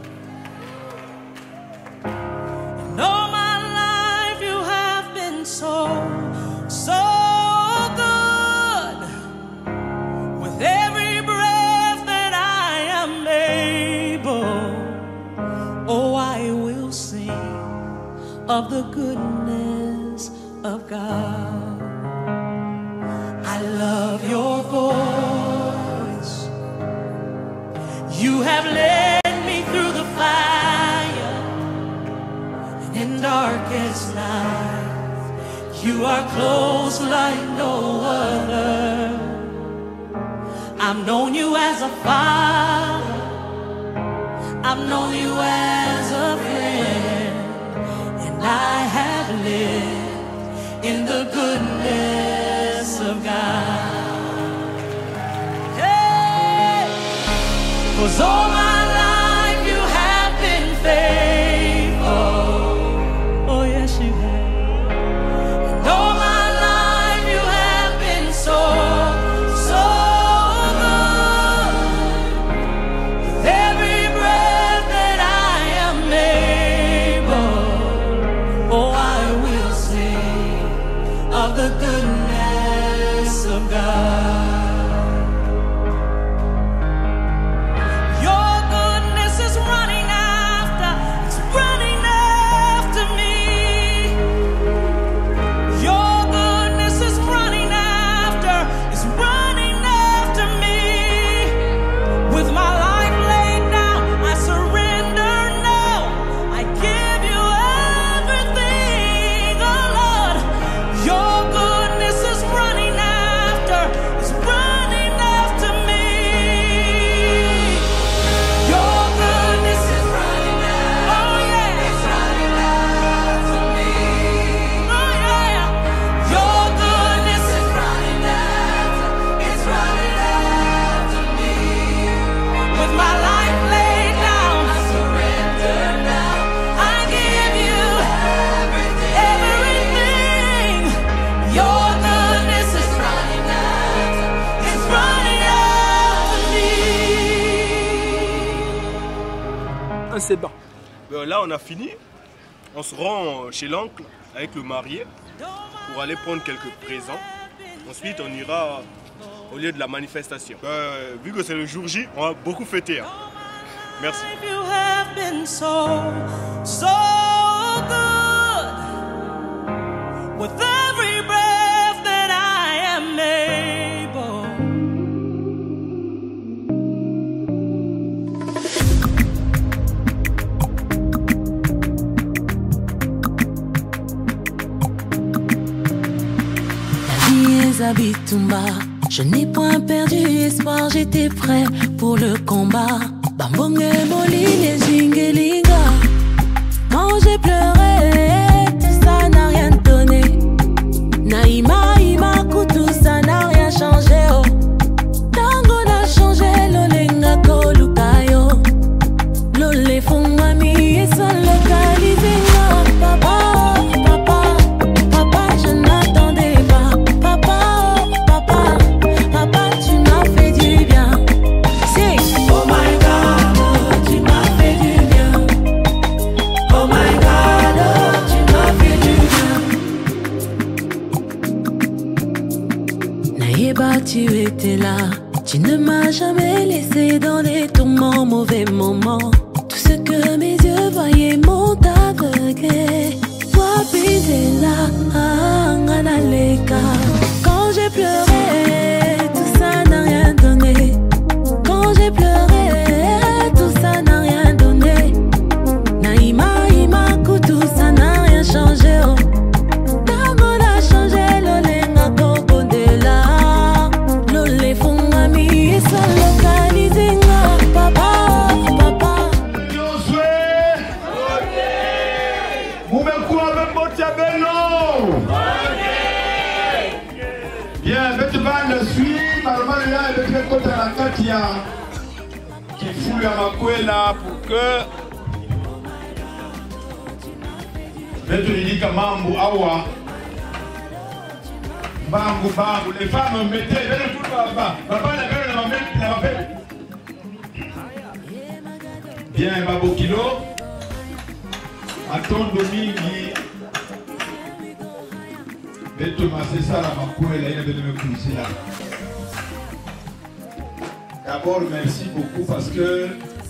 And all my life you have been so, so good. With every breath that I am able, oh, I will sing of the goodness of God. I love your voice. You have led me through the fire and in darkest night. You are close like no other. I've known you as a father. I've known you as a friend. And I have lived in the goodness of God. Hey! 'Cause all my life you have been faithful. Oh yes you have. And all my life you have been so, so good. With every breath that I am able, oh I will sing of the goodness of God. Your goodness is running out. un sédan. Là, on a fini. On se rend chez l'oncle avec le marié pour aller prendre quelques présents. Ensuite, on ira au lieu de la manifestation. Vu que c'est le jour J, on va beaucoup fêter. Hein. Merci. You have been so good with every breath that I am able. La vie est à Bitumba. Je n'ai point perdu espoir, j'étais prêt pour le combat. Bambonge moline zingelinga. Quand j'ai pleuré, tout ça n'a rien donné. Naïma, Imaku, tout ça n'a rien changé. Oh. Tango n'a changé, l'olenga kolukayo. L'ole fungami et soit localisé. Papa, papa, papa, je n'attendais pas. Papa, papa, papa, tu m'as fait du bien. C'est oh my God, tu m'as fait du bien. Oh my God, tu m'as fait du bien. Naïba, tu étais là. Tu ne m'as jamais laissé dans les tourments, mauvais moments. Tout ce que mes yeux voyaient m'ont aveuglé. Toi, t'es là, Anganaleka. Quand j'ai pleuré, tout ça n'a rien donné. Quand j'ai pleuré, tout ça n'a rien donné. Naïma, Imaku, tout ça n'a rien changé. Oh. Tango n'a changé, l'olenga kokondela. L'ole fungami et soit localisé. Papa, papa. Bien, cette bande suit, normalement, il y a le très côté à la Katia qui fout à Makwela pour que. Maintenant, il dit que Mambo Awa. Mambo, Mambo, les femmes mettaient, venez tout papa. Papa, la va mettre. Bien, Babo Kilo. Attends, Domingue. D'abord, merci beaucoup parce que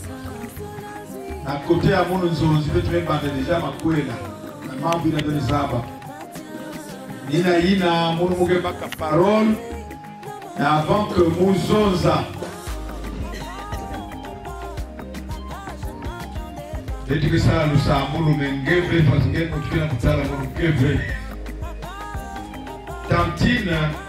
à côté à mon zone, je vais déjà ma couille là. Ma maman a donné ça. Nina, mon parole. Avant que mon zonza. Je dis que ça, nous sommes parce que nous sommes Tantine,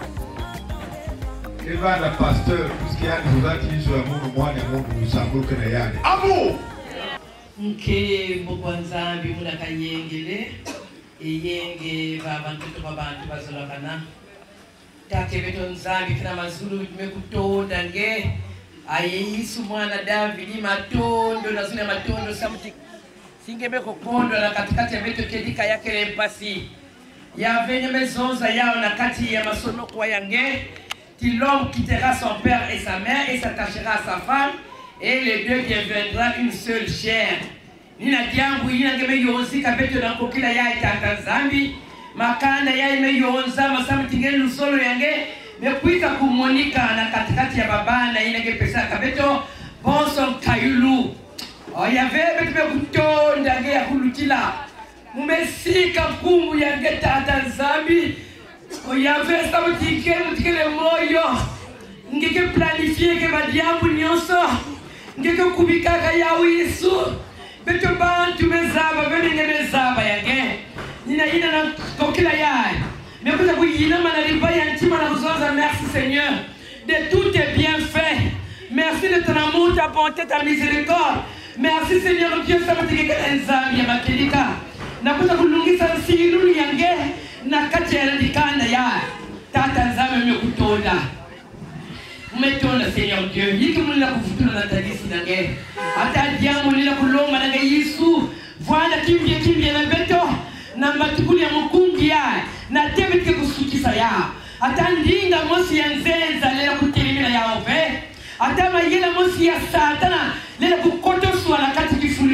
et va la pasteur, puisqu'il y a des gens qui sont amour, moi, et amour, nous savons que nous sommes amour! Nke Bokwanza, Bimula Kayengele, et Yenge, Babantu, Babantu, Bazolakana. Takebeton Zambi, Kramazulu, Mekuto, Dange, Ayi, Sumana, Davidi, Matondo, Nazuna Matondo, Samuti, Singabeko Kondo, la Katikati, Beto Kedika, Yakere Passi. Il y avait une maison, on a Kati Yamasono Kwayange, l'homme quittera son père et sa mère et s'attachera à sa femme, et les deux deviendront une seule chair. Nina Diambu, Nina Geme Yonzi, Kabeto Nankokila Ya et Tanzambi, Makanda Ya Ime Yonza, Masam Tingel Lusolo Yange, mais puis Monika, na Katikati Yababa, na Ina Gepesa Kabeto, Bonson Kayulu. Il y avait un bouton d'Agé à Hulutila. Mumesika kumbu ya geta Tanzambi. Il y avait ça le moyo. Ngeke planifier que badiambu nyonso. Ngeke kubika kaya wisu. Beto bantu mezaba vene mezaba yange. Nina ina na kokila ya. Mais vous avez yina manaliba yantima na kuzoza. Merci Seigneur de tout est bien fait. Merci de ton amour, ta bonté, ta miséricorde. Merci Seigneur Dieu, ça m'a dit que Tanzambi ya makelika. Nakuta kulungisa silu yange na kachela dikanda ya tata nzame mekutonda umetonda Seigneur Dieu yiki mulila kufutula na talisi nange ata diamu nila kuloma nange Yesu vwana kimbie na beto na matukuli ya mukungi ya na tebetike kusukisa ya ata ndinga mosi ya nzenza lela kutelimina ya ove ata mayela mosi ya satana lela kukoto suwa na kati kifuli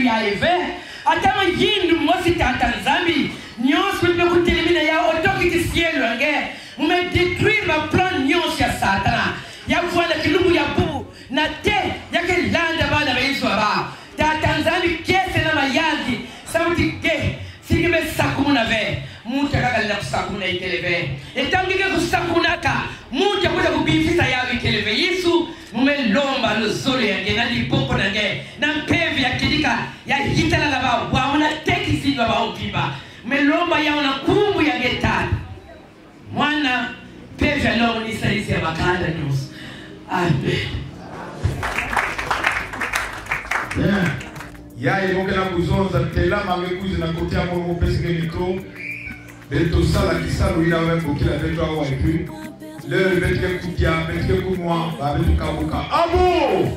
ya eve atama yindu mosi tata nzambi nyonso me kutelemina ya otokiti cielo nge me détruire ma plan nyonso ya satana ya kuana kilumbu ya bubu na te yake landa bana baiso ba tata nzambi kese na mayazi sauti ke sigime sakumuna ve muta kaka na kusakuna ikeleve etangike kusakunaka muta kuja kubifisa yawe ikeleve Yesu mumelomba lozolo yange na lipopo nange na mpevi ya kidika ya hitala la ba waona teki singa ba upiba melomba ya una kumbu ya getani mwana pevi ya lomo ni saisi ya makanda news. Amen. Yeah. Yaye moke na kuzonza tela mangekuzi na kotea mo pesike micro beto sala kisalo ina wewe kokila beto awa ipi le betike kutia betike kumwa ba beto kabuka abo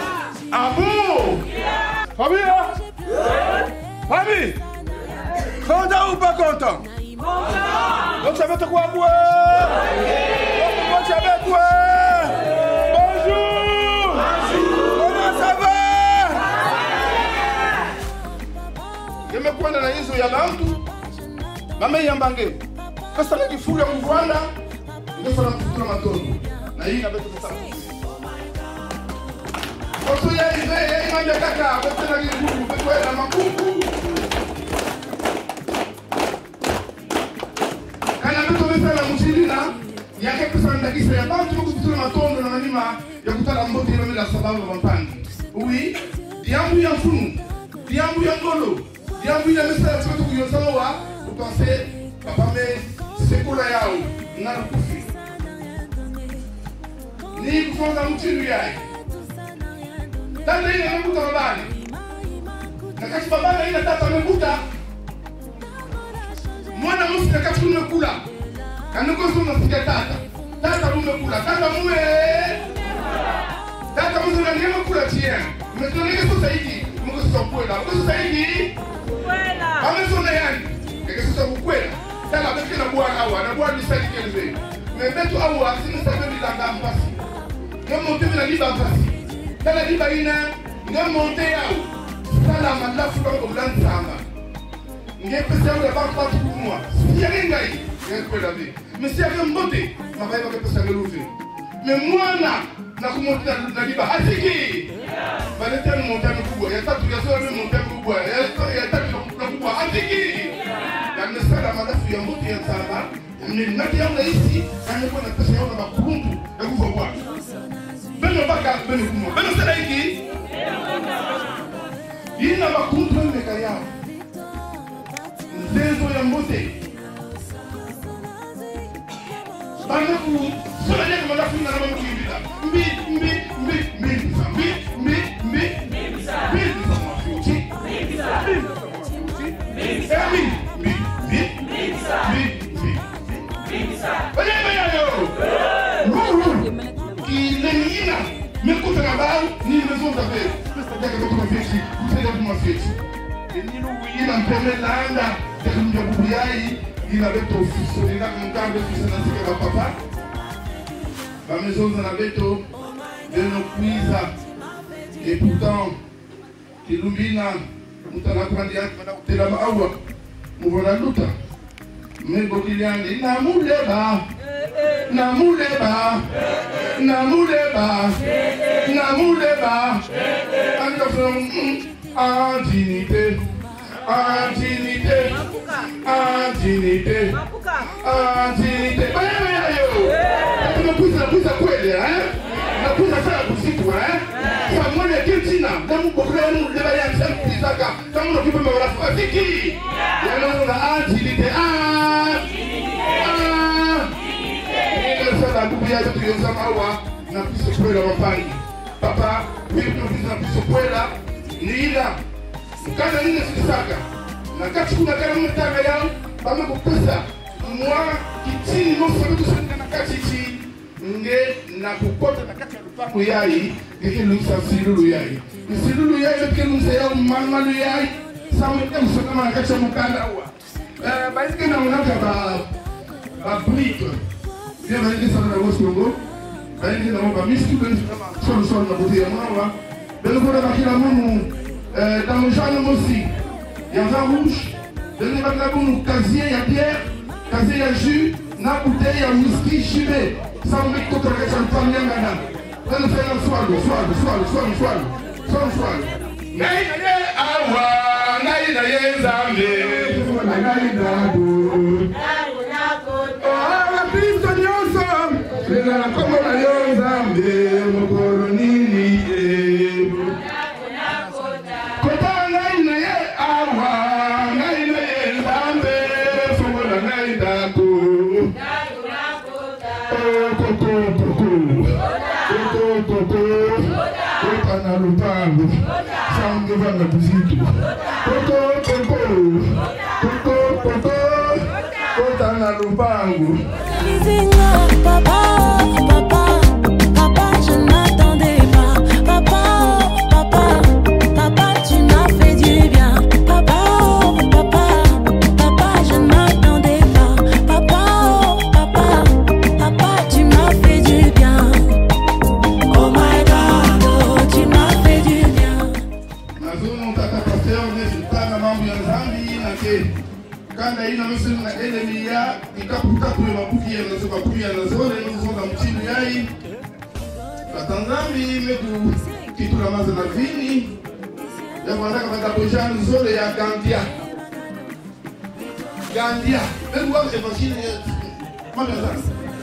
Fabien Fabi content ou pas content? Donc ça veut te quoi quoi? Donc ça veut quoi? Bonjour. Comment ça va? Je me prends dans la hizo ya bantu mama yambange pesa na kifulo ya Rwanda ndio sana kufuna matondo na hii nabeto sana oso ya ive ya imanja kaka pesa na kifulo kwa makuku kana beto pesa na mshirina yake pesa ndakisa ya bantu kufuna matondo na manima ya kutala mbote ile bila sababu ya mpangi oui diambu ya funu diambu ya ngolo diambu ya message kwa kuyosawa upense papa me sekula yao narukufi ni kufonza mtilu yake tata ile amekuta babani na kati babani ile tata amekuta mwana musika kati kumekula kanoko soma sika tata umekula tata mume tata mzuri ndio kula tia mmetoneke sasa hivi mko sasa kwela mko sasa hivi kwela amesona yani keke sasa kwela tala beki na bwana au na bwana nisali keleze mebetu au asini sabe bilanga mpasi ndio monte na liba mpasi tala liba ina ndio monte yao tala malafu kwa blanc samba ndio pesa ya banka tu kumwa si ringa hii ndio kwela vi msia kama mbote mabaya kwa pesa ngelufi me mwana na kumonta na liba hatiki bale tena montano kubwa ya tatu ya sio montano kubwa ya tatu na kubwa hatiki na msala madafu ya mbote ya samba ni nati ya rais anakuwa na pesa yao na makurundu ya kufa kwa beno baka beno kumwa beno sala hiki ina makurundu mmeka yao nzenzo ya mbote bana ku sala ya madafu na mama kuimbida et pourtant Kilumbina mutanakwandi tela maawa muvona luta mbokiliani namuleba antinite bayewe yayo tunakuza kweli nakuza sana kusiku samone kitina damu bokrenu leba ya sempizaka kama ukipa marafiki yana na antinite sana ndugu yaje tuyozama hawa na piso kwela mapangi papa wewe tunapisa piso kwela niila kana nini sisaka na kati kuna kana mtanga yao kama kupesa mwa kitini mosa mtu sana na kati chi nge na kukota na kati ya lupango yai ngeke lusa silulu yai silulu yai ngeke lusa yao mamalu yai sawa mtu kama na kati ya mkanda hawa baizike na unaka ba brique bien baizike sana na wosongo baizike na mba miski kama solo na bote ya mwa belo kwa kila mumu dans le genre aussi. Il y a un vin rouge. Donnez votre labou, nous casier, il y a bière, casier, il y a jus, na bouteille, il y a whisky, chibé. Ça me met contre la question de famille, madame. Donne faire un soir. Naï, awa, naï, naï, zambe. Naï, naï, oh, la piste de Nyonsom. C'est la combo de Nyonsom, mon coronini. Kota naï, naï, awa, naï, naï, zambe. Fongola naï, dako. Oh, coco. Kota na lupango. Sangue vai na visita. Kota na lupango. Papa, je n'attendais pas. Papa, tu m'as fait du bien. Papa, je n'attendais pas. Papa, tu m'as fait du bien. Oh my God, oh, tu m'as fait du bien. Kanda ina nusu na enemy ya ikapukapu ya mabuki ya nazo mabuki ya nazo na nusu na mchini yai Katanzambi meku kitu la maza na vini ya kwanaka matabojani zole ya Gandia meku wa evangile magazan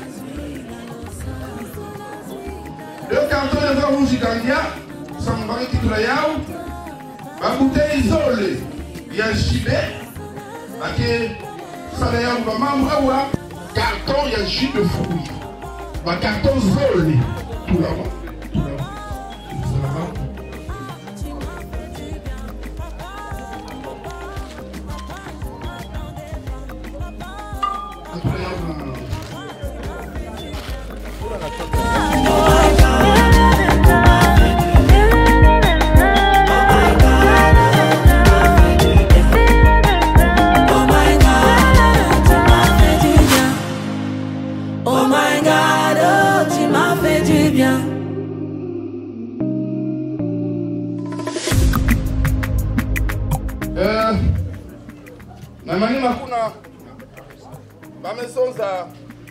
le canton de vin rouge Gandia sambari kitu la yao babutei zole ya shibe ake sala yangu ba mamu awa carton ya jus de fruits ba carton zole tout là-bas na manima kuna maison za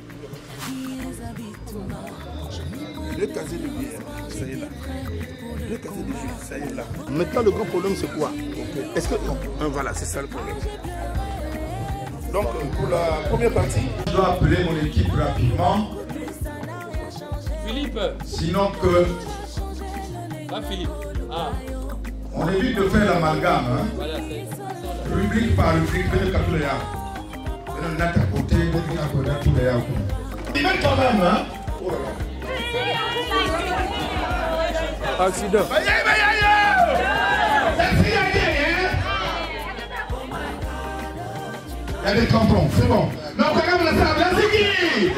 le casier de bière, ça y est là. Le casier de jus, ça y est là. Maintenant le grand problème c'est quoi? Est-ce que voilà, c'est ça le problème. Donc pour la première partie, je dois appeler mon équipe rapidement. Philippe. Sinon que Pas Philippe. Ah. On évite de faire l'amalgame. Hein? Voilà, c'est rubrique par rubrique, venez quand les yeux. Venez là à côté, venez à côté, tous les yeux. Il va quand même, hein? Oh là là. Accident. Il y a des tampons, c'est bon. Non, quand même, la table, la ziki!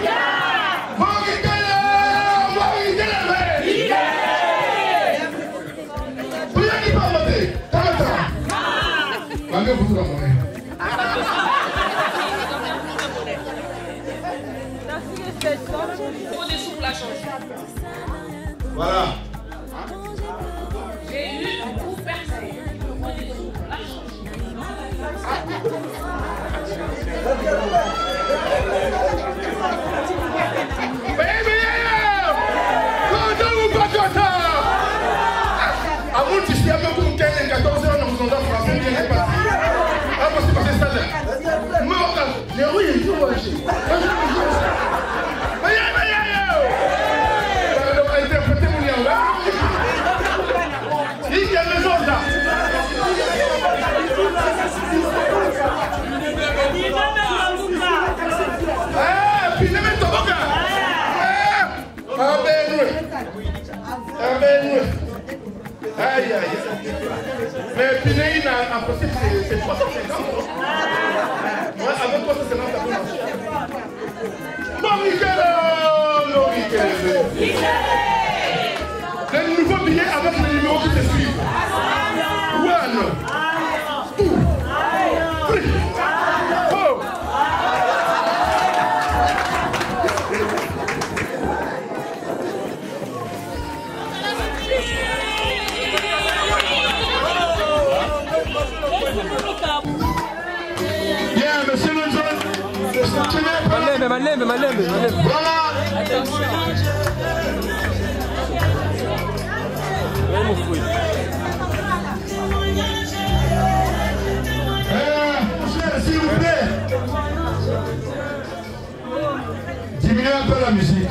Voilà. J'ai eu un coup percé. Aïe, aïe. Mais Pinéine, en principe, c'est 350. Ouais, avec 350, ça peut marcher. Le nouveau billet avec le numéro qui te suit. 1, 2, 3, 4. Malembe. Voilà. S'il vous plaît, diminuez un peu la musique.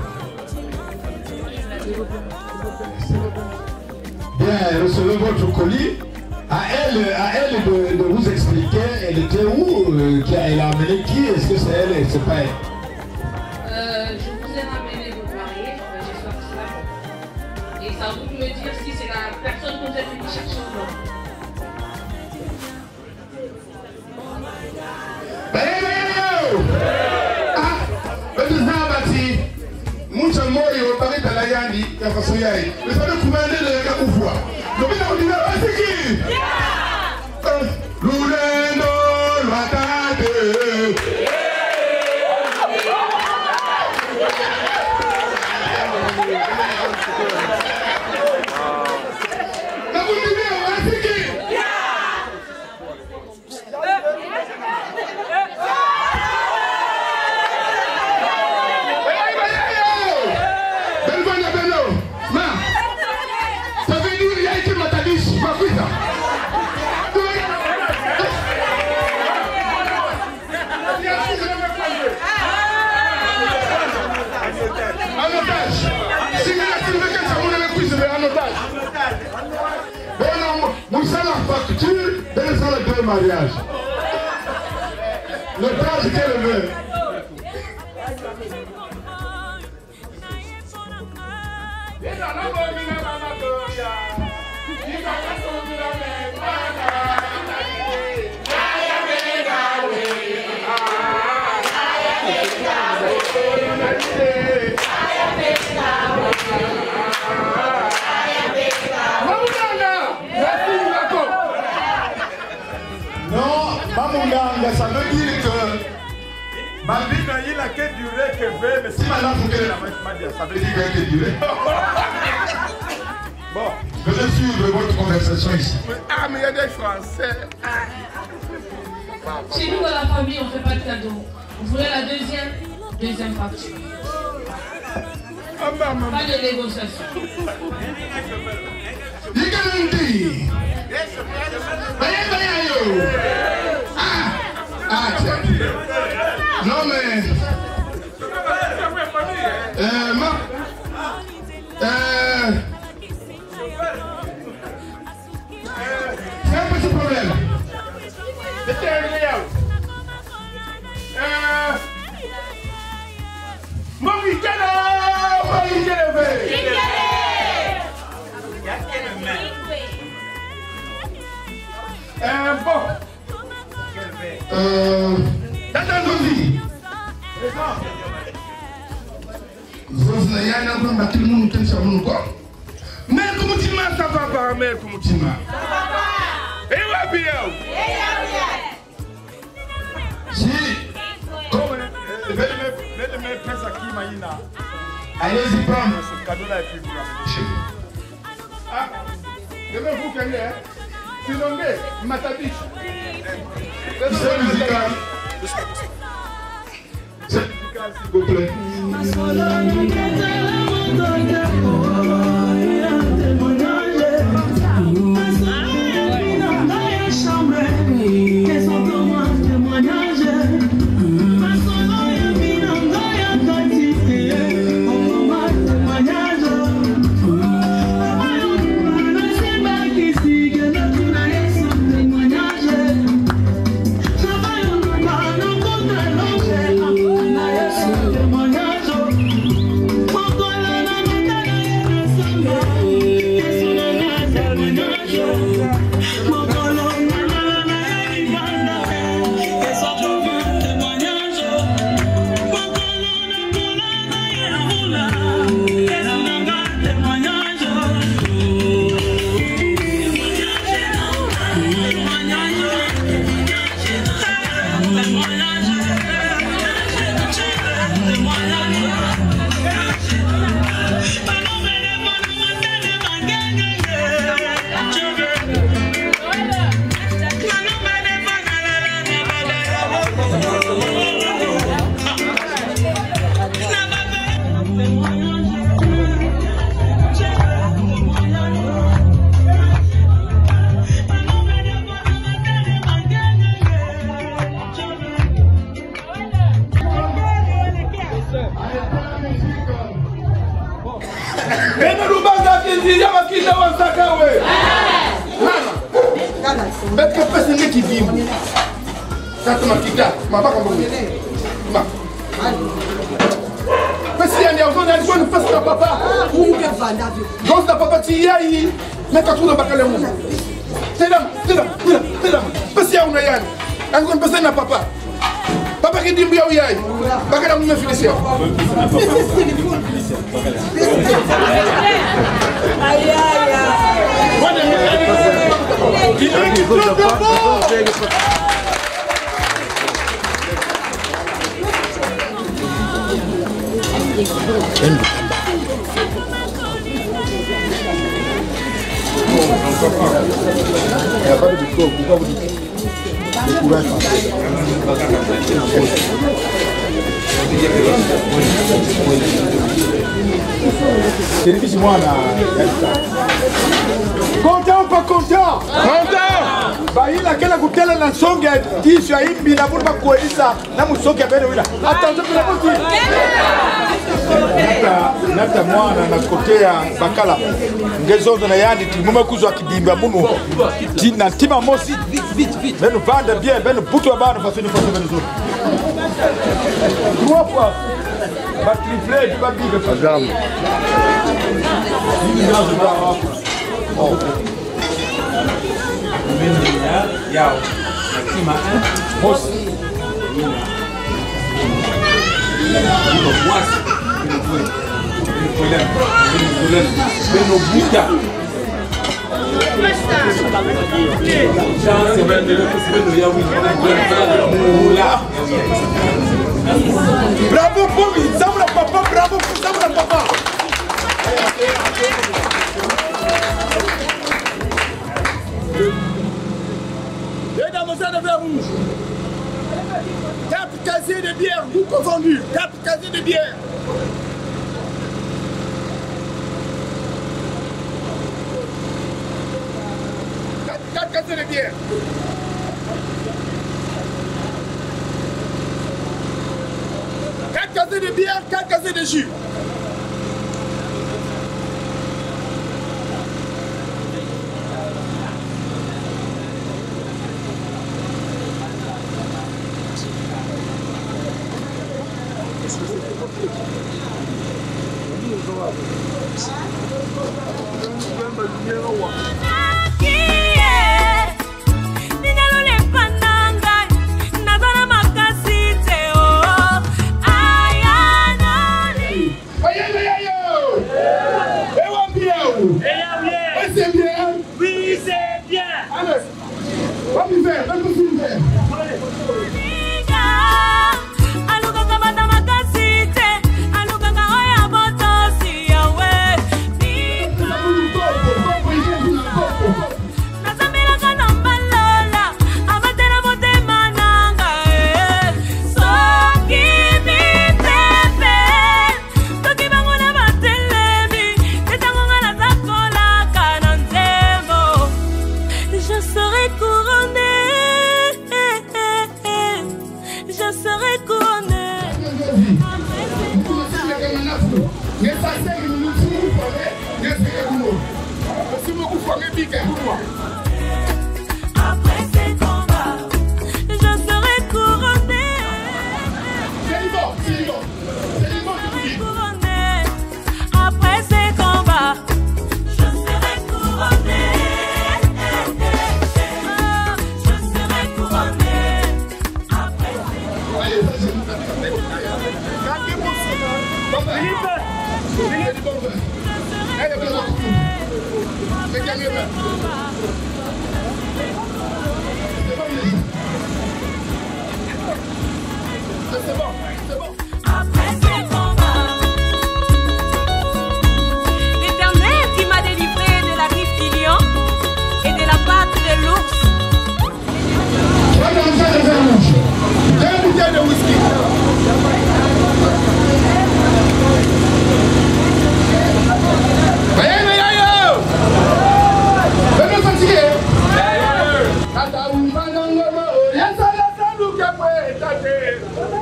Bien, recevez votre colis. À elle de vous expliquer, elle était où, elle a amené qui, est-ce que c'est elle et c'est pas elle? Je vous ai ramené votre marié, j'ai sorti là. Et ça vous me dire si c'est la personne que vous êtes venu chercher ou non. Mucha moyo barita la yandi ya fasuyai. Nifanye kumandele ya kufua. Nobina udina wasiki. Lulendo lwatate. Nabudina wasiki. Facture de le mariage. Le page qu'elle veut. Ça veut dire que ma vie il a que duré que veut, mais si madame vous qu'elle la ça veut dire qu'elle a que duré. Bon, je vais suivre votre conversation ici. Ah, mais il y a des Français. Chez nous, dans la famille, on ne fait pas de cadeaux. Vous voulez la deuxième facture. Pas de négociation. Non mais c'est un petit problème. Mais comment tu m'as ça va pas, mais comment tu m'as? Et va bien. Si. Allez-y, prendre ce cadeau-là et puis vous l'amenez chez vous. Ah, demain vous gagnez, hein? Silonde, Matabiche. C'est musical. C'est musical, s'il vous plaît. Beno Lubaza Kindia Makina Wasakawe. Mama. Bête que personne qui vit. Ça te makita. Mama comme vous. Ma. Parce qu'il y a des gens qui ont fait ça papa. Donc ça papa tu y as eu. Mais quand tu n'as pas calé mon. C'est là. Parce qu'il y a un ayan. Un qu'on personne n'a papa. Papa qui dit bien où il y a. Papa qui a Félicien. Aïe Il n'y a pas de discours, pourquoi vous dites? Décourage pas. C'est difficile, moi, content ou pas content? Content! Bah, il a quel côté la songe qui soit imbi na pour pas courir ça. Na musonge à belle. Attends, je peux la dire. Nata moi na côté ya bakala. Ngezo na yandi timuma kuzwa kidimba muno. Tina tima mosi vite. Ben nous vendre bien, ben nous puto ba na façon de faire nous autres. 3 fois. Ba triplé, tu vas bien faire gamme. Oh. Yao, nakima mosi. Bravo pour lui, Zamla papa, bravo pour Zamla papa. Les dames de verre rouge. 4 casiers de bière, vous confondus. 4 casiers de bière. Quatre casiers de bière. Quatre casiers de bière, 4 casiers de jus.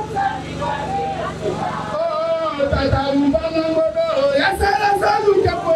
Yes,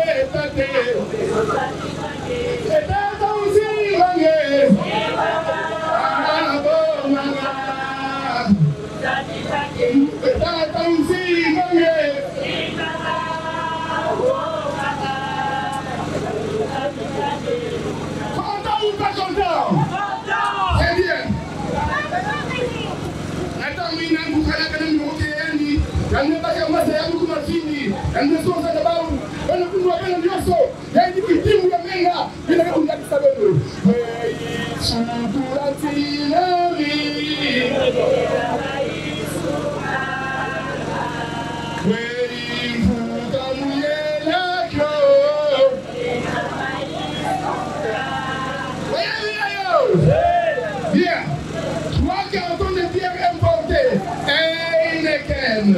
Bien. 3 cartons de bière importés. Heineken.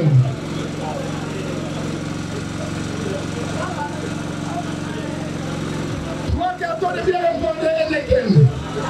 3 cartons de bière importés. Heineken.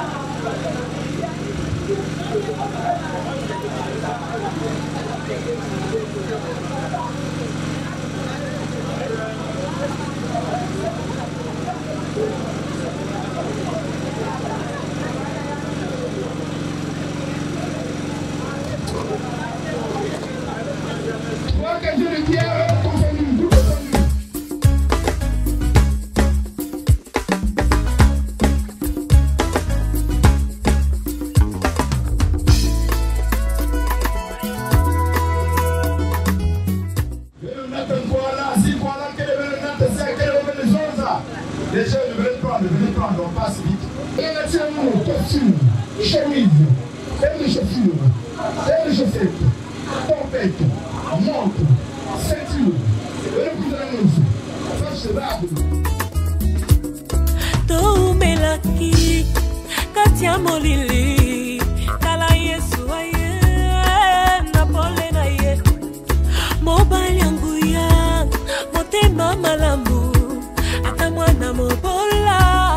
Les jeunes venez prendre, on passe vite. Et là, c'est un mot, costume, chemise, paire de chaussures, paire de chaussettes, tempête, montre, ceinture. Venez vous annoncer. Ça, c'est l'arbre. Toumelaki, Katia Molili, Kala Yesu aye, Napole na ye, Mobile yanguya, Motema malamu. Mwana mobola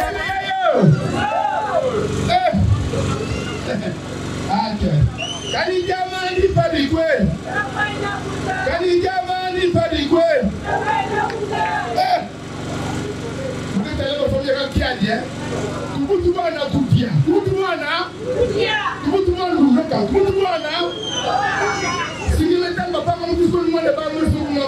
Kani jamani padikwe Kani jamani padikwe Mkita leo familia kakiaje Kubutu mwana kutia Kubutu mwana Kubutu mwana kubutu Kubutu mwana Singile tamba pama mkisoni mwana pama mkisoni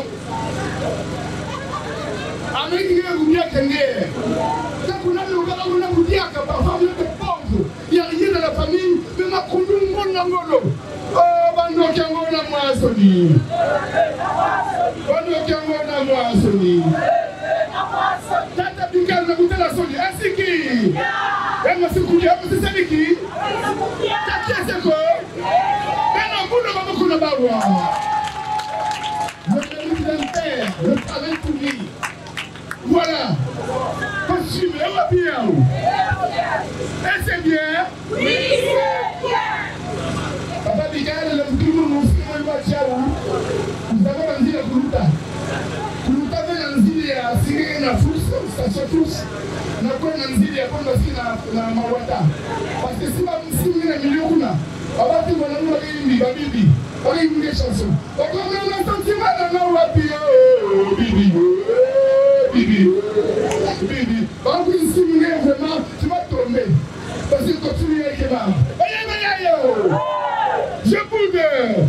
Ameni kudia kenge. Ça kuna lugala kuna kudia ka famille de pauvre. Il y a rien dans la famille, mais ma kundungo ngolo. Oh bando kyango na mwasoni. Bando kyango na mwasoni. Tata bikana na kutela soni. Asiki. Ema sikudia msisadiki. Takia seko. Bena kuno baba kuna barwa. Le travail pour lui. Voilà. Costume, elle va bien. Et c'est bien? Oui, c'est bien. Papa Bigale, le petit monde, nous avons un deal à Koulouta. Koulouta veut un deal à Siré na Fous, station Fous. Nous avons un deal à Koulouta na Mawata. Parce que si vous avez un million, on va dire que nous avons une Bibi. On a une chanson. On a un sentiment dans nos wapi. Bibi. Bibi. Quand vous signez vraiment, tu vas tomber. Parce que quand tu es kebab. Je boude.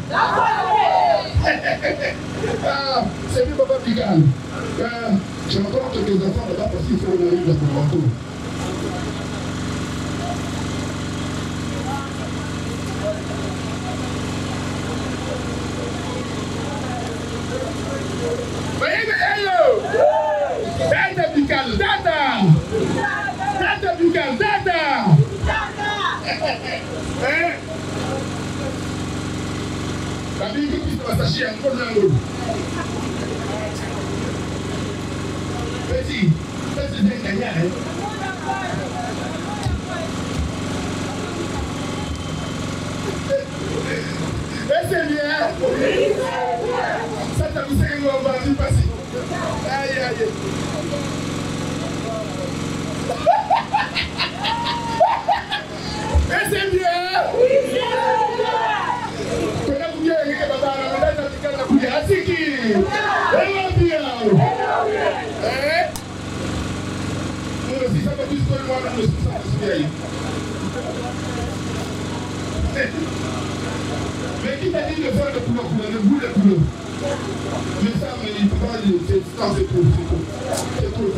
C'est lui, Papa Pigal. Je rencontre tes enfants là-bas parce qu'il faut aller dans ton manteau. Data Pigal, data! Data Pigal, data! La vie que tu vas s'acheter encore dans l'eau. Petit, ça c'est bien gagné, hein? Et c'est bien! Ça t'a poussé que nous on va y passer. Aïe, aïe. Et c'est bien! Oui, c'est bien! Kuna kuja yake baba na ndani na kikana kuja asiki. Hello bien. vieille. Mais qui t'a dit de faire le couleur, le goût de couleur? Mais ça, mais il ne peut pas dire, c'est trop, c'est trop.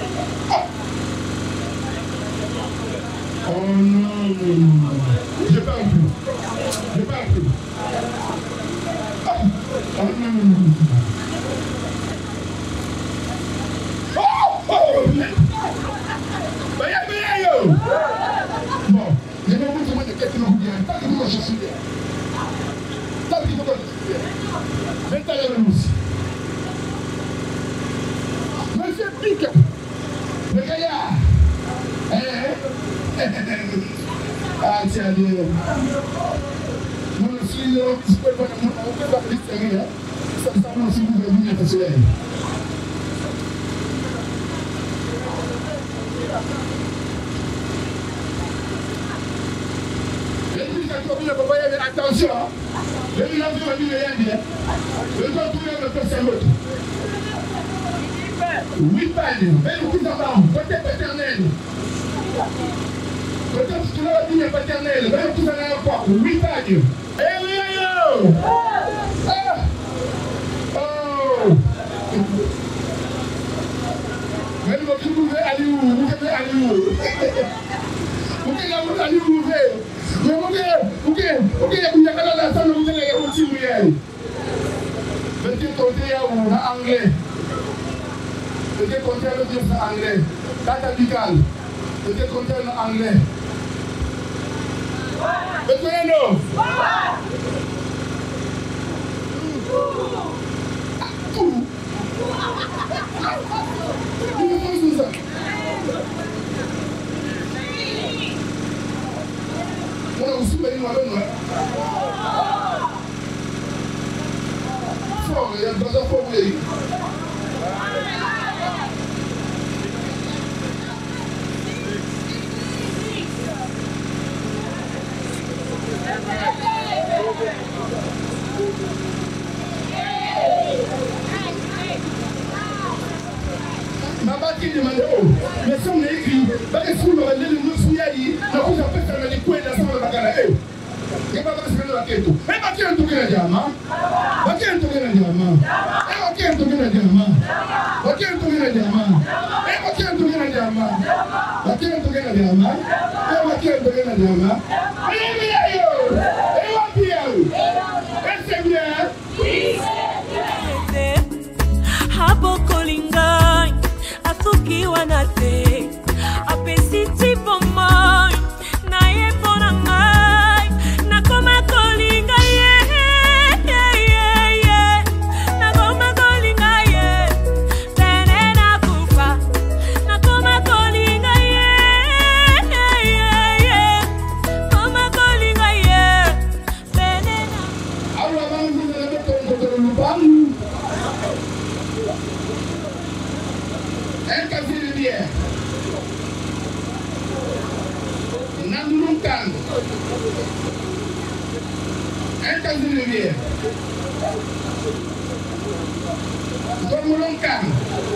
Oh non, je parle plus. Oh non. Bon, je vais vous demander quelqu'un de bien. Tant que vous cherchez bien. Maintenant, monsieur Pique, le gaillard. Ah, tiens, Dieu. Je suis là, je peux pas l'extérieur. Ça me semble aussi que vous avez vu le soleil. Attention, le village va dire rien dire. Le temps tout le monde peut faire l'autre. 8 balles, mais le coup d'abord, côté paternel. Côté tout le monde dit paternel, mais le coup d'abord, 8 balles. Eh oui, yo! Oh! Mais vous pouvez aller où? Vous pouvez aller où? Vous pouvez aller où? Mais ok, il y a la salle où vous allez aussi vous y aller. Petit côté en anglais. Petit côté en anglais. Data vital. Petit côté en anglais. Petit no. Tout. On a aussi bien nous avec nous. Fort, il y a besoin de pour vous. Ma bâtie demande oh, mais si on est écrit, parce que si on va dire le mot fouillé, on va faire ça dans les coins de la salle de la gare. Il n'y a pas de se faire la quête. Mais pas qui est un tour de la diamant. Pas qui est un tour de la diamant. Et pas qui est un tour de la diamant. Pas qui est un tour de la diamant. Et pas qui est un tour de la diamant. Pas qui est un tour de la diamant. Et pas qui est un tour de la diamant. Et bien yo. Et va bien. Et c'est bien. Oui, c'est bien. Abokolingai. Atukiwa na te apesi tipo moi na ye pona ngai na koma kolinga ye na koma kolinga ye tene na kufa na koma kolinga ye koma kolinga ye tene na alors avant vous allez mettre le lubangu. Un casier de bière. Nandununkan. Un casier de bière. Dormulunkan.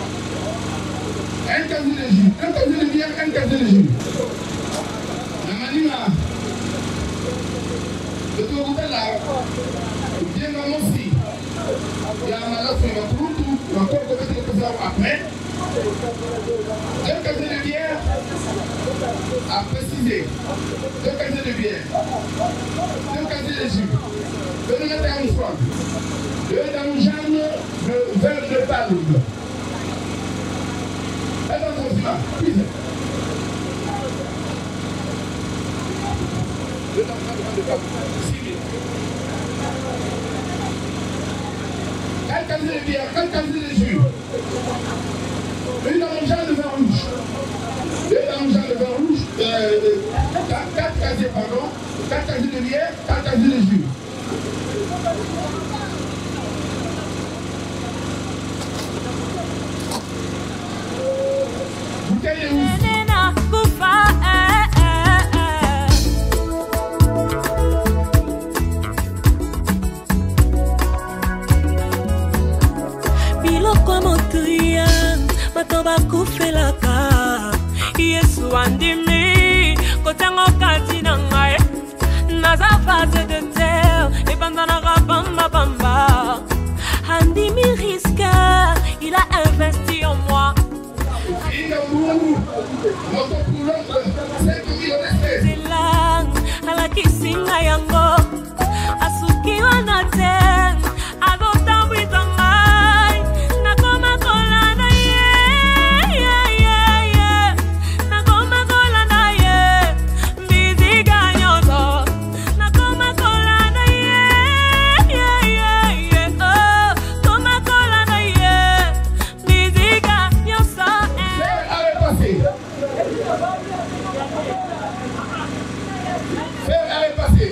Un casier de jus. Un casier de bière, un casier de jus. Namanima. Le tour de là. Bien dans mon fils. Il y a un malade qui va tout. Il va encore commettre le faire après. Deux casiers de bière à préciser. Deux casiers de bière. Deux casiers de jus. Deux de la fois. Deux d'anjane de verre de palude. Attention, puis. Deux d'anjane de palude. 4 casiers de bière, 4 casiers de jus. Une orangeade de vin rouge. Deux orangeades de vin rouge. 4 casiers, pardon. 4 casiers de bière, 4 casiers de jus. Bouteille de rouge. Biloko motuya bato bakufelaka Yesu andimi kotiango kati na ngai naza vase de terre ebandanaka bambabamba andimi risque il a investi en moi Zilang alakisinga yango asuki wana te adotambwita ngai nakoma kolanda nakoma kolanda mizika nyonso nakoma kolanda koma kolanda mizika nyonso Faire arrêt passé.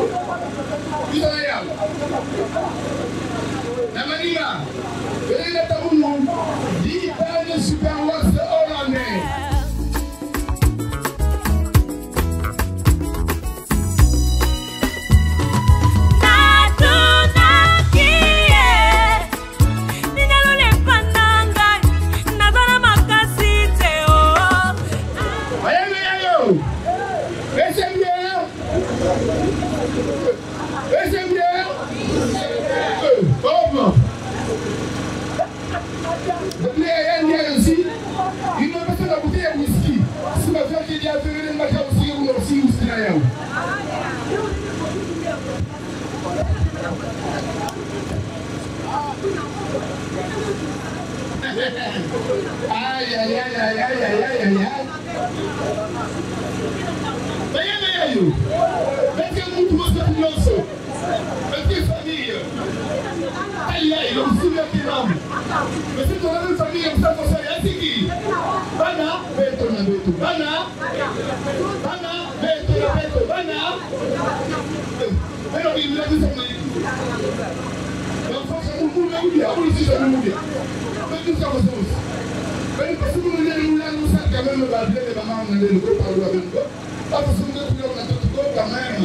Namanima, venez de Taboulou, 10 pages super wax hollandais. Aïe, aïe, aïe, aïe, aïe, aïe, aïe, aïe. Mettez un mouvement de silence. Mettez famille. Aïe, aïe, l'homme souvient tes membres. Mettez ton même famille comme ça, comme ça, et c'est qui? Bana, beto na beto. Bana, Bana, beto na beto. Bana. Mais non, il l'a dit son mari. L'enfant, c'est mon moule, il y a un moule, c'est mon moule. Mais tout ça, c'est aussi. Mais parce que nous, nous savons quand même la vie de maman, on a le groupe par le même groupe. Parce que nous, on a tout quand même.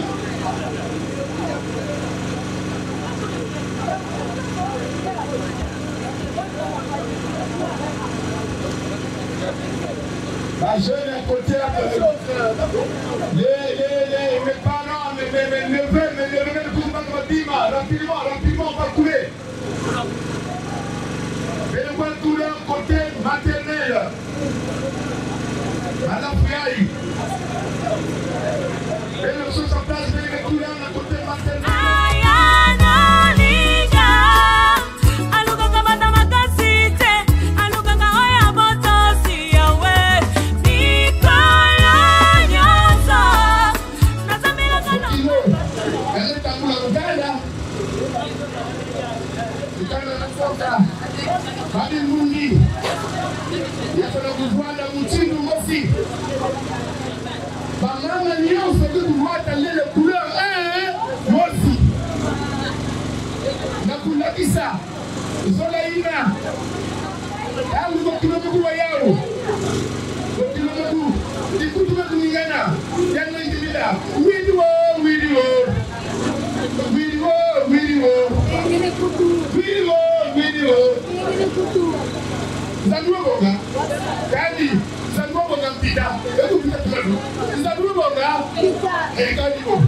La jeune est côté mes parents, mes neveux, mes rapidement, on va couler. Mais on va couler en côté maternel. Madame Fiaï. Et le sous en place, mais les couler en côté maternel. Badi Mundi, yakona kuvanda mutindo mosi. Bamama nyonso que kuvanda lele couleur mosi. Nakulakisa, zola ina. Yangu mokilomoko wa yao. Mokilomoko, ikutume kuningana. Yango indimida. Widiwo. Zanua bonga, kadi, zanua bonga mpida, eku pita tumadu. Zanua bonga, kadi bo.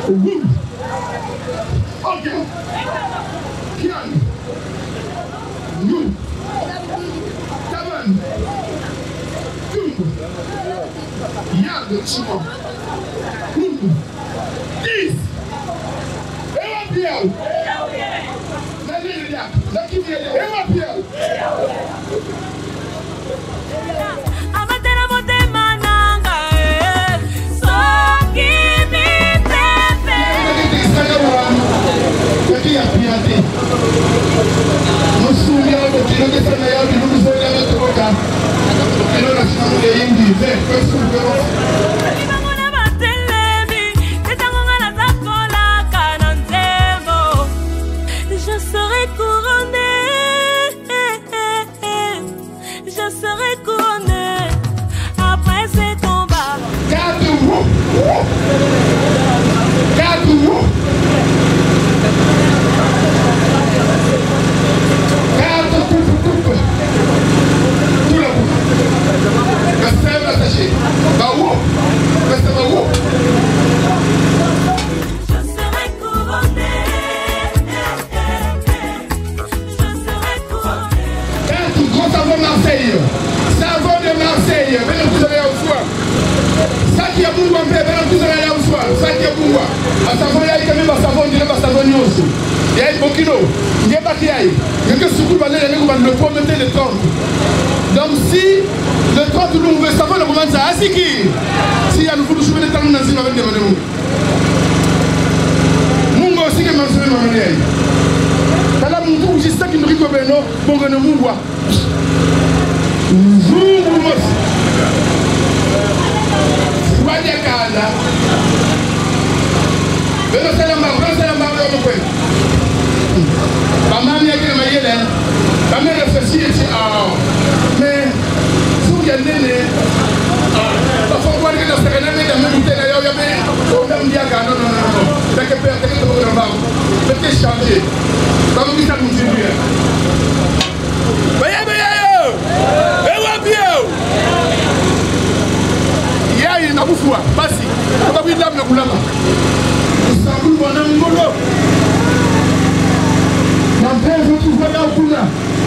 Ok. Kian. Nous. Taban. Tumbo. Yad. Chimo. 10. Ewa Pierre. Ewa Pierre. Amatera motema nanga soki mi pepe. Yaki ya piate. Musumi au kinoke sana yao kinuku sana yao kutoka. Kino na simu ya indi. First of all. Je serai couronné après ces combats. Garde-vous. Donc si le 30 nous veut savoir le moment ça si qui si à nouveau nous souvenons de temps nous n'avons pas demandé Mungo aussi que m'en souvenons manière là mon tour juste ça qui nous rico beno bon que nous mungo Zungu mos Wanya kala Beno salamba au quoi Maman mia qui m'a yélé la mère réfléchit et dit ah mais vous y allez parfois voir que la sérénité de même bouteille là il y a même on même dire non t'as que peur t'as que trop grave peut-être changer va vous dire nous dire Baya yo ewa bio ya ina kufua basi kwa bila mnakulama sababu bwana ngolo Mapenzi tuvoya ukuna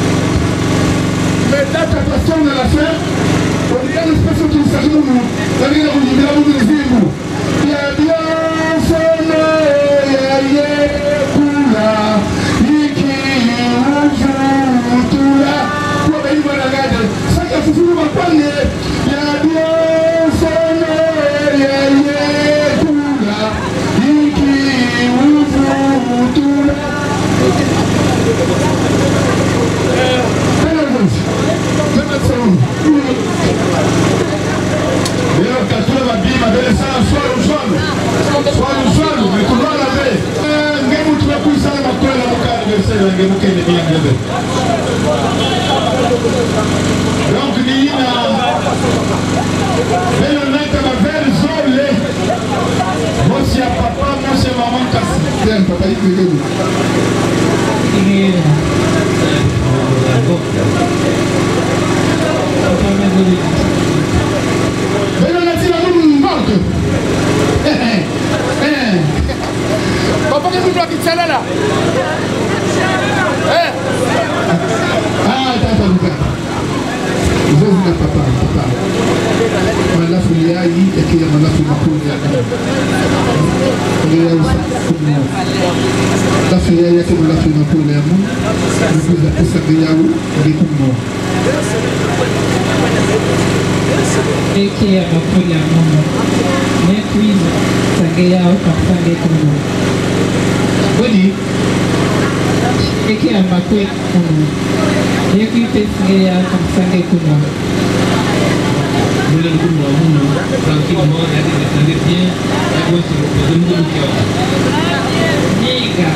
Medata passion na la fin Waliana special tulisahimu Walina kujibila mzimu Ya biafona ya ye kula Iki ujutula Kwa baibu wanagade Saka fufuru mapane Ya biafona ya ye kula Iki ujutula Donc Nina Benonata ma belle zole Moi c'est à papa, moi c'est maman Kassi Bien papa il fait Benonati la nous morte Papa qui nous doit quitter là Ah attends Lucas Je vous la papa Malafu yai yakia malafu makuni Malafu yai yakia malafu makuni yamu Nukuza pesa gayau Gekumo Yakia makuni yamu Nekuiza Sagayau kapsa gekumo Boni Yakia makuni yamu Nekuiza Sagayau kapsa gekumo Nous le nous tranquillement, descendez bien, la gauche c'est le président de Niga.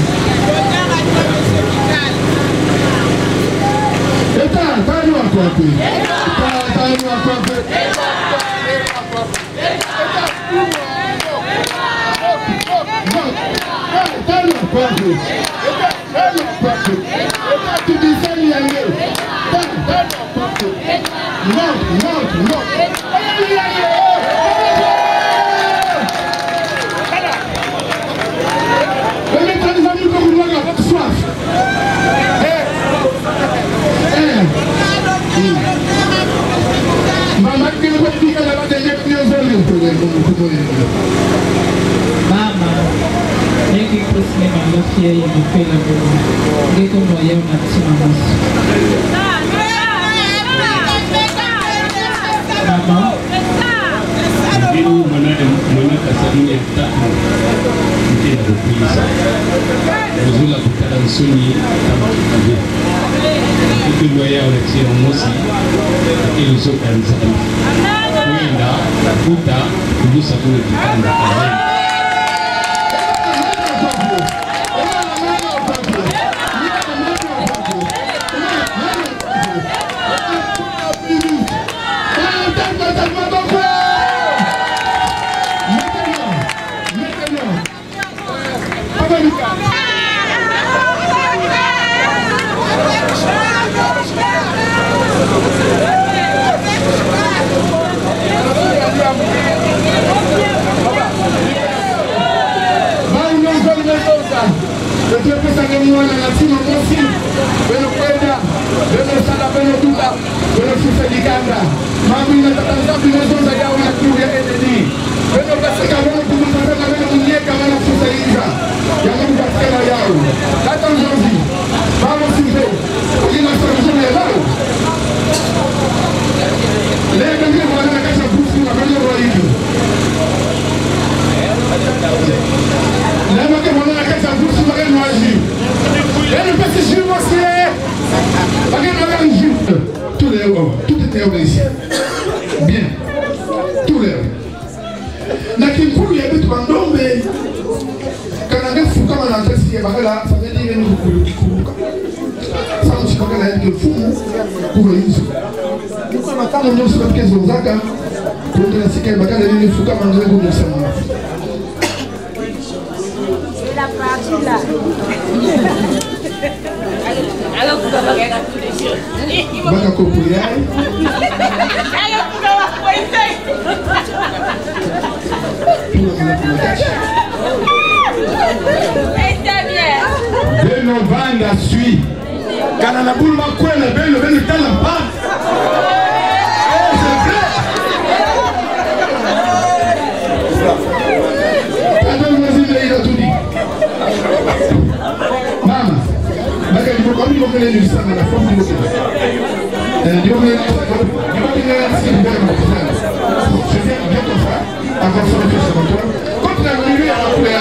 T'as-nous encore peu. Mama, neki kusne malofia ya mkwela mwana. Ngeko mwaya unatima musu. Mama. Biru mana kasaruni ya tatu. Mtena kukuisa. Uzula kutala msuni kama kikabe. Kitu mwaya unatima musi. Ili usoka nzani. Kuenda, kuta, kudusa kule kitanda kabeni. Tout était organisé. Bien. Tout l'heure. Nakimkulu ya bitu bandombe. Kananga fuka mana ndesi ya bagala, ça veut dire nous kuluka. Ça nous dit que la haine de fou pour les iso. Nous quand matamo nous sur 15 zaka. Pour que la sika bagala ni fuka mana ndesi pour sama. La partie là. Alors vous avez regardé tous les yeux. Baka kopuyai. Alors vous avez Beno vanga sui. Kana na bulu makwela beno beno tala pa. Mama, baka ni kwa mimi kwa nini sana na fomu ndio. Ndio mimi si bien sana. Je viens bien comme ça. Avant ça le faire sur toi. Quand tu as arrivé à la couleur.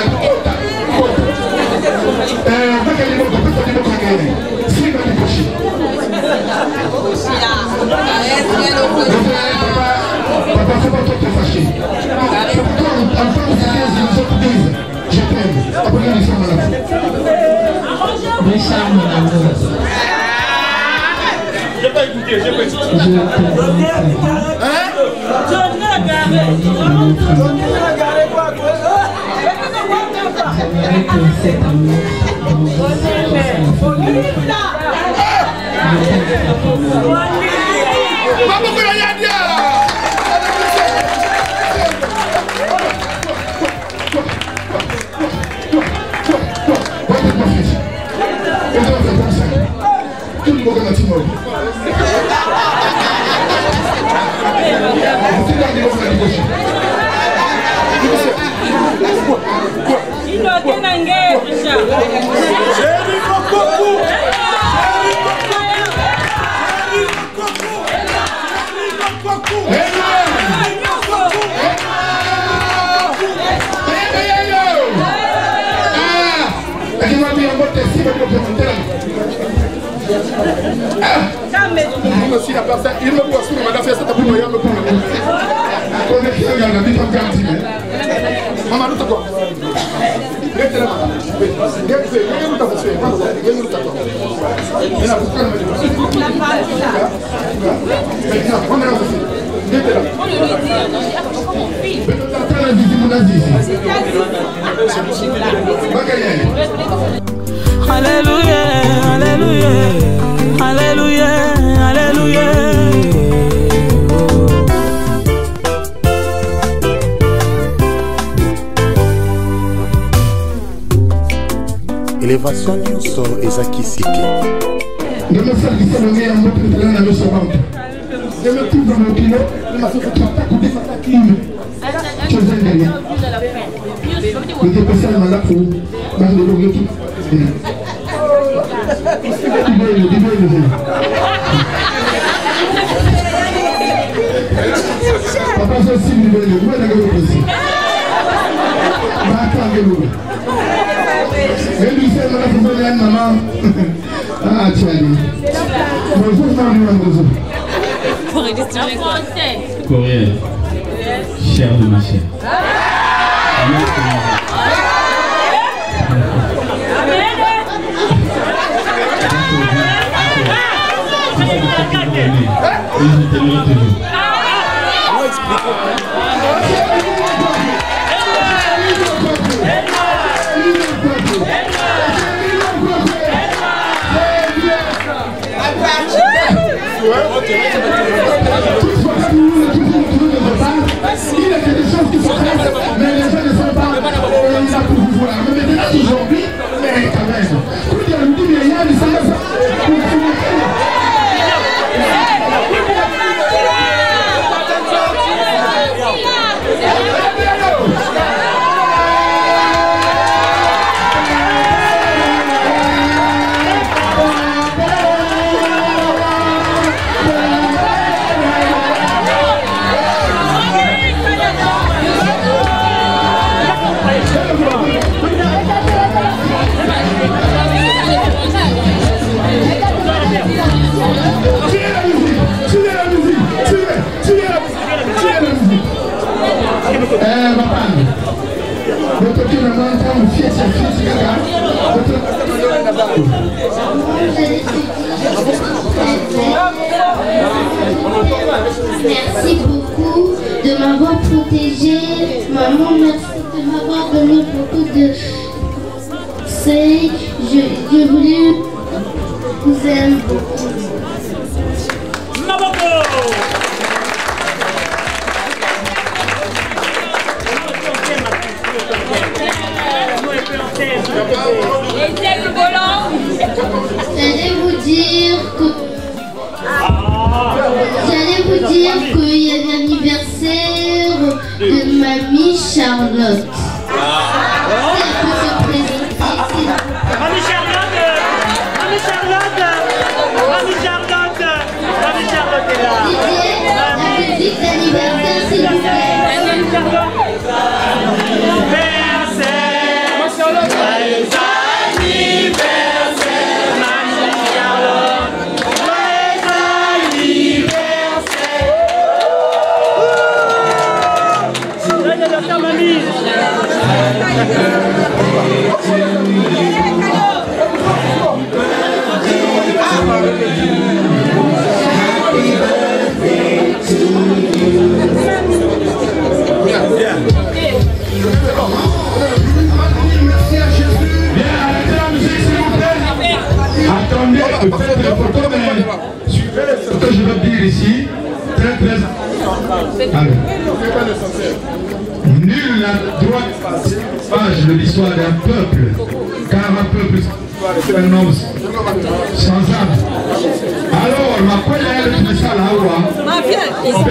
Baka ni kwa pesa ni kwa gani. Si ba ni pochi. Papa, faut pas trop te fâcher. En tant que 15 autres disent, je t'aime. Après les femmes à la J'ai pas écouté, j'ai pas écouté. Il me voit sur ma fête, pour me pour Alléluia, alléluia, alléluia, alléluia. Élévation nyonso ezaki sike. Ndemesalisa longe ya mbote talana na loso bantu. Ndemekuva mokilo, ndemasuka tata kudefata kino. Papa, c'est aussi une bonne idée. Vous avez aussi. Et lui, c'est maman. Ah, tiens. Coréen, cher de ma chère. Il y a des choses qui se passent, mais les gens ne sont pas là pour vous voir. Mais maintenant, aujourd'hui, mais quand même, vous dites, il y a des choses. Merci beaucoup de m'avoir protégé. Maman, merci de m'avoir donné beaucoup de conseils. Je voulais vous aimer beaucoup. J'allais vous dire qu'il y a l'anniversaire de mamie Charlotte. Mamie Charlotte est là. La musique d'anniversaire, s'il vous plaît. Attendez, faites la photo, mais suivez ce que je veux dire ici. Très important. Nul n'a droit de passer page de l'histoire d'un peuple, car un peuple c'est un homme sans âme. Alors, ma poêle est le ça là-haut. Il faut le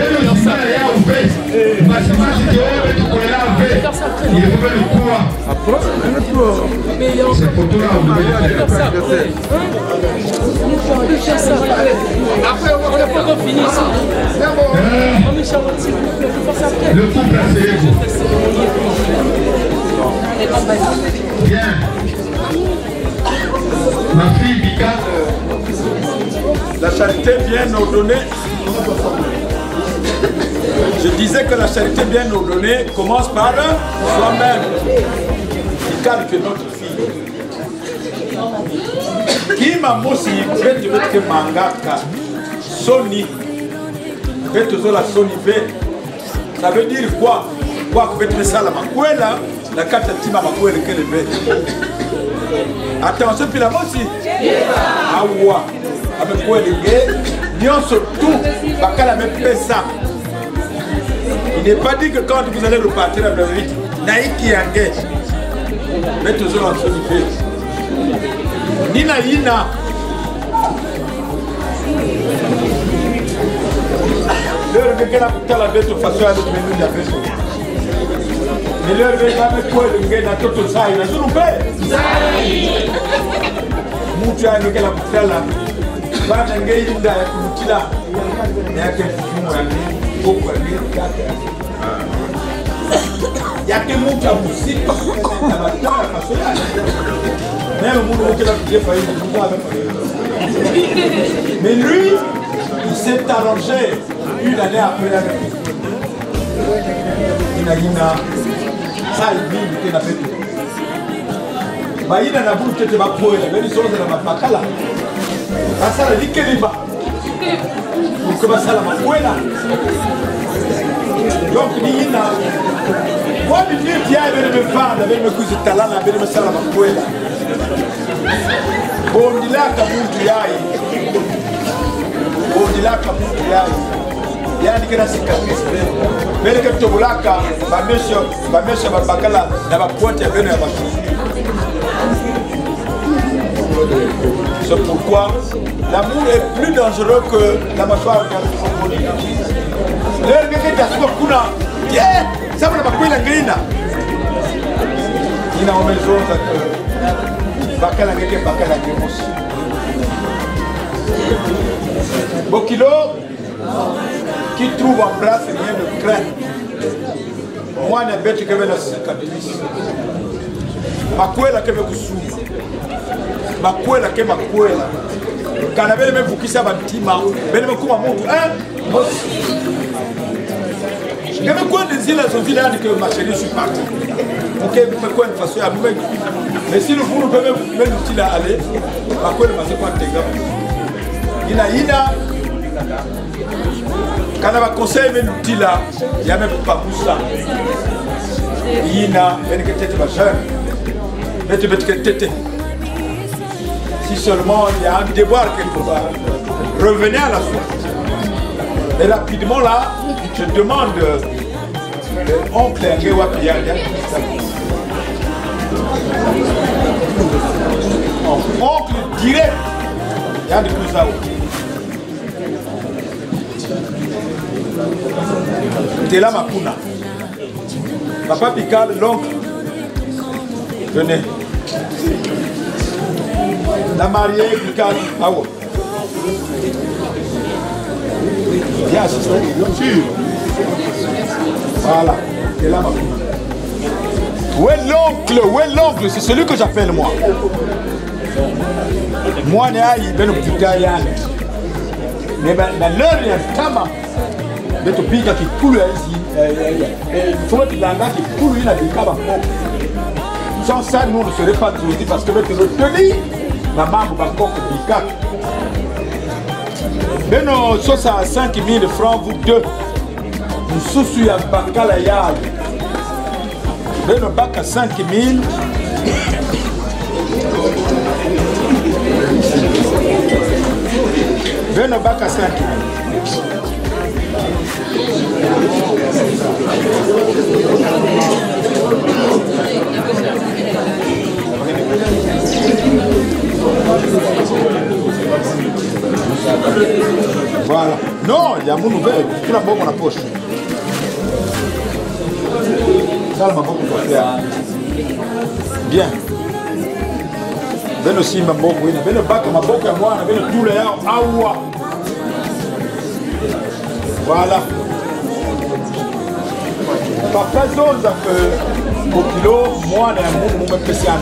quoi. Cette photo-là, vous devez le couple, asseyez-vous. Bien. Ma fille Bika. La charité bien ordonnée. Je disais que la charité bien ordonnée commence par soi-même. Bika que notre fille. Qui m'a mosi peut-être que mangaka Sony peut-être la Sony V. Ça veut dire quoi? Quoi que peut-être ça la makwela la carte tima makwela que le V. Attention puis la mosi. Awa. Avec quoi les gars? Nyon surtout bakala même pesa. Il n'est pas dit que quand vous allez repartir à Belgique, naïki yange. Mais toujours en Sony V. Nina Yina. L'heure que la bête façon à notre menu d'affaires. Mais le va me quoi le gars na toto sai na sunu pe. Mucha ngeke la kutala. Bana ngei nda ya kumtila. Yake mfumo ya koko ya kaka. Yake mucha musika na batara fasola. Même mon oncle a failli mais lui, il s'est arrangé une année après la guerre. Il a ça il vit, il a fait tout. Il a voulu que tu vas pouvoir, il a dit choses de la macala. Ça la dit qu'elle est bas. Donc comment ça la macala. Donc il y a moi je dis tiens avec mes femmes, avec mes cousins talents, avec mes salles macala. Bondilaka muntu yayi. Bondilaka muntu yayi. Yani kena cicatrice bene. Bene ke tobulaka bamesha babakala na bapointe bene ya basu. C'est pourquoi l'amour est plus dangereux que la mâchoire de l'air que tu as sur kuna. Yeah, ça va pas la grina. Il a une maison bakala ngeke bakala ngemos. Bokilo qui trouve en place rien de craint. Moi na bête que la cicatrice. Makwela que me kusuma. Makwela que makwela. Kana bele me vukisa bantima, bele me kuma muntu je me quoi des îles sont villes que ma chérie je suis parti. OK, me quoi une façon à me. Mais si le vous ne pouvez même utile à aller, ma quoi le masser quoi te gars. Ina quand on va conseiller même utile là, il y a même pas pour ça. Ina, ben que tête ma jeune. Mais tu veux que tête. Si seulement il y a un devoir quelque part, revenez à la source. Et rapidement là, je demande oncle oncle direct, il y a des plus là. T'es là ma pouna. Papa Pical, l'oncle, venez. La mariée, Pical, ah ouais. Bien, c'est ça. Voilà. Et là, où est l'oncle? Où est l'oncle? C'est celui que j'appelle moi. Moi, il ben putain mais l'heure il y a kama. Mais tu piques qui coule ici. Il faut que tu l'engages qui coule une avec kama. Sans ça, nous ne serions pas tous parce que tu retenir la maman va encore piquer. Ben non, ça à 5 000 francs, vous deux. Nous soucions à Bakala. Ben non, bac à 5 000. Ben non, bac à 5 000. Voilà. Non, il y a mon nouvel. Tout la bombe dans la poche. Ça, la bombe pour faire. Bien. Ben aussi, ma bombe, oui. Ben le bac, ma bombe à moi. Ben le tout le awa. Voilà. Papa zone au kilo, moi, on a un moment spécial.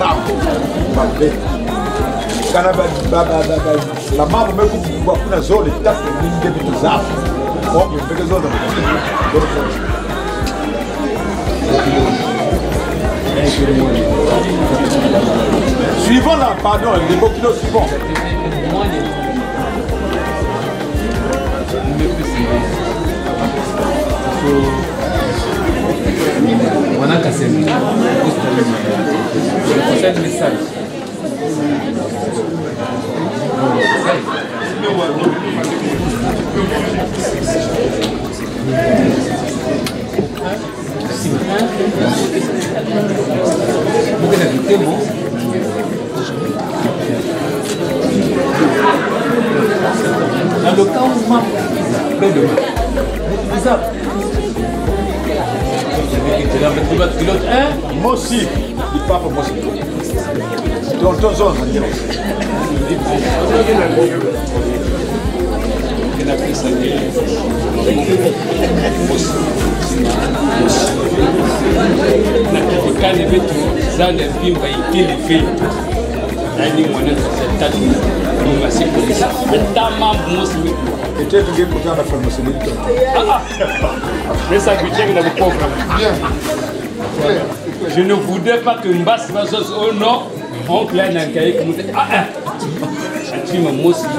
La maman me coupe pour la zone et tape le ligne de tout ça. Bon, il fait des zones. Suivons là, pardon, les beaux kilos suivants. On a cassé. Je conseille le message. Dans le cas où Moi aussi, il parle pour moi aussi. Donc, ton zone, je ne voudrais pas que Mbass fasse au nom, oncle Nankaye, comme tu as dit, moi aussi,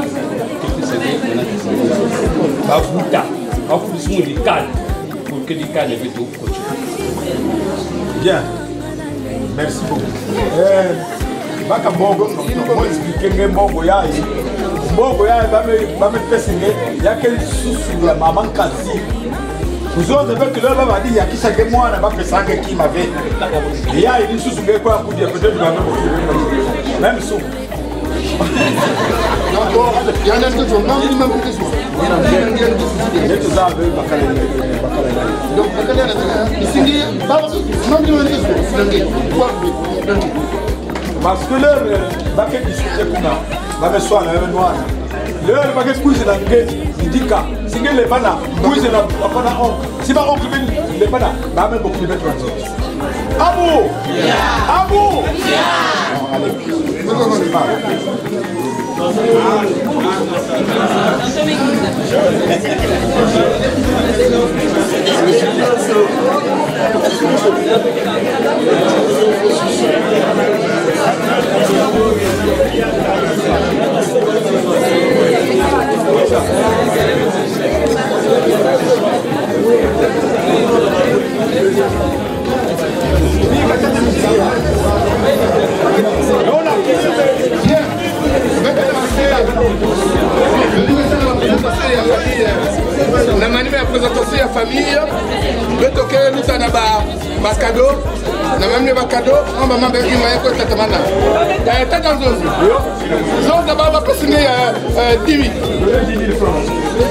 bien, merci beaucoup. Baka Mbongo, moi expliquer Mbongo ya va me pessinge, il y a quel souci la maman kasi. Vous autres avec le baba dit il y a qui ça que moi n'a pas pessinge qui m'avait. Il y a une souci de quoi pour dire peut-être même sous. Il y a un autre jour, non, il m'a pas question. Il y a tout ça avec Bakala. Donc Bakala, ici, non, il m'a question. Parce que leur baquet discutait pour nous, la soir, la noire. Leur baquet couille dans le guet, il dit que si les bana, couille dans la oncle, si ma oncle les bana, va même beaucoup de mettre en zone. Abou! Abou! La manime ya présentation ya famille betoke luta na ba cadeau na même ba cadeau on maman be ki maye ko tatamana tata nzozi zoza baba pesine ya 10 000 francs.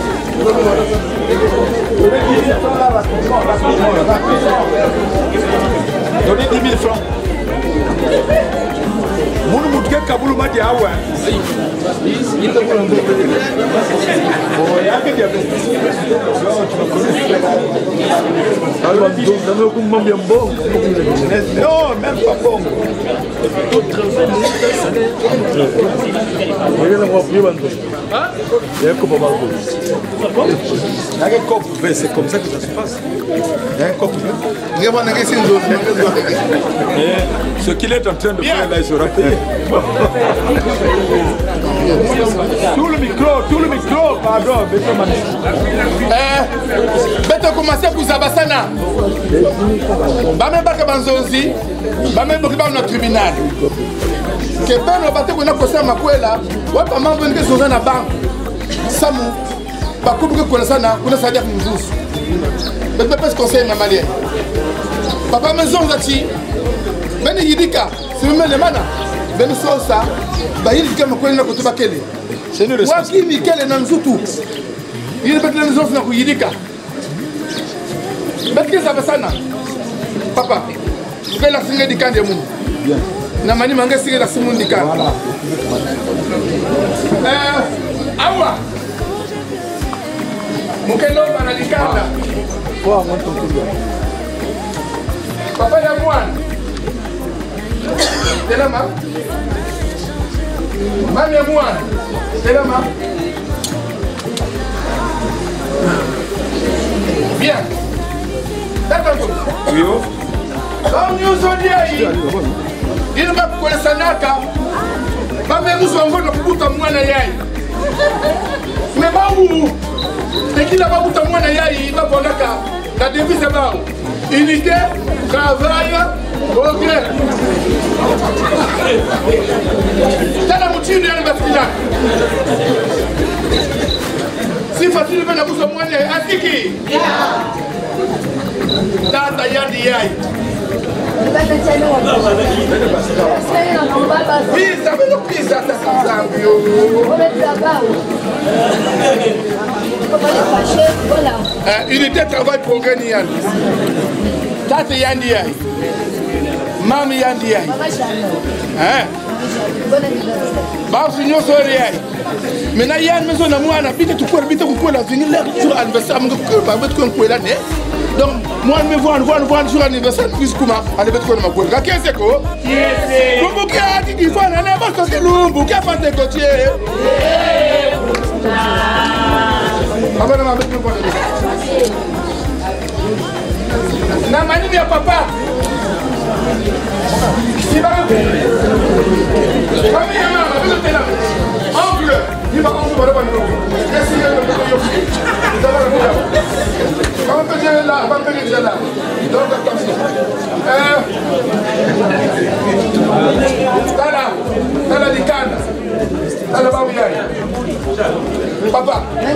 Donnez 10 000 francs. Mon moutke Kaboul m'a dit ah ouais. Non, même pas bon. C'est comme ça que ça se passe. Il y a un cop. Ce qu'il est en train de faire là, il sera payé. Tout le micro, pardon, Beto commencer pour Zabasana. Bame baka banzozi, bame bokiba na tribunal. Que ben on batte kona kosa makwela, wa pa mambo ndike zonga na banque. Samu, ba kubuke kona sana, kuna sadia kumzusu. Beto pes conseil na malien. Papa maison zati. Ben yidika, c'est même les mana. Ben sosa, ba yidika makwela na kutuba kele. C'est une responsabilité. Waki Mikel na nzutu. Il est peut-être les autres na kuyidika. Betke Zabasana. Papa, tu fais la signe du camp de Mou. Bien. Namani manga signe la signe du camp. Voilà. Awa. Mukelo banalikanda. Quoi, moi ton coup. Papa ya moi. Telama. Mami ya moi. Telama. Bien. Oui, oh. Comme nous on dit aïe, il m'a collé sa naka. Ma mère nous envoie le bout à moi na yai. Mais pas où? Et qui n'a pas bout à moi na yai, il va pour naka. La devise est là. Unité, travail, progrès. T'as la moitié de la si facile de la bouche à moi, Atiki. Tata Yandi Yai. Oui, ça veut nous piser à ta unité de travail progrès Nian. Tata yandi yayi. Mami yandi yayi. Hein? Ba su nyo sori yayi. Mena yan meso na mwana bite tu kwa la venir là sur anniversaire mon ko ba bet ko la ne. Donc moi me voir sur anniversaire plus comment aller bet ko ma ko. Ka kese ko? Kese. Ko ki ati ki fa na ba ko ke lumbu ka fa te ko tie. Abana ma bet ko na mani ya papa. Si ba. Kami ya mama, vous êtes là. Oncle, il va encore voir nous. Qu'est-ce qu'il y a de plus? Vous allez le voir. Comment peut dire là, comment peut dire là. Donc attention. Tala di canne. Tala ba oui. Papa.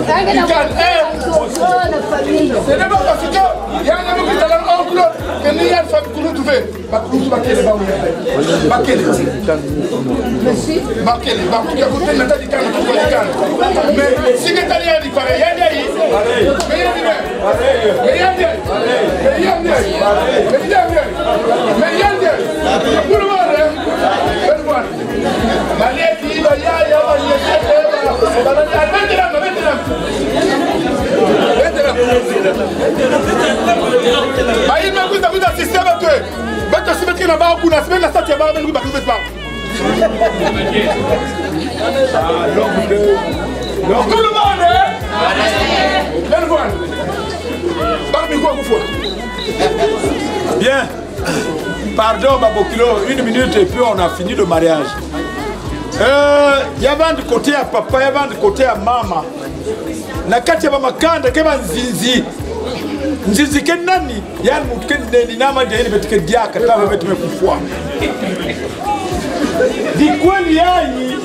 C'est d'abord parce que il y a un ami qui est là oncle, que ni a fait pour nous trouver. Pas pour nous marquer les ba oui. Marquer les. Merci. Marquer les. Marquer les. Vous tenez di canne pour les cannes. Mais si que t'as rien dit pareil, il y a des. Mais il y a des. Mais il y a des. Mais il y a des. Mais il y a des. Pour le monde. Bien. Pardon, Babokilo, 1 minute et puis on a fini le mariage. Il y avait de côté à papa, il y avait de côté à maman. Nakati ya makanda kama nzizi. Nzizi kenani? Yani mtukeni ni nama je ile betike diaka kama betu mekufua. Di kweli yani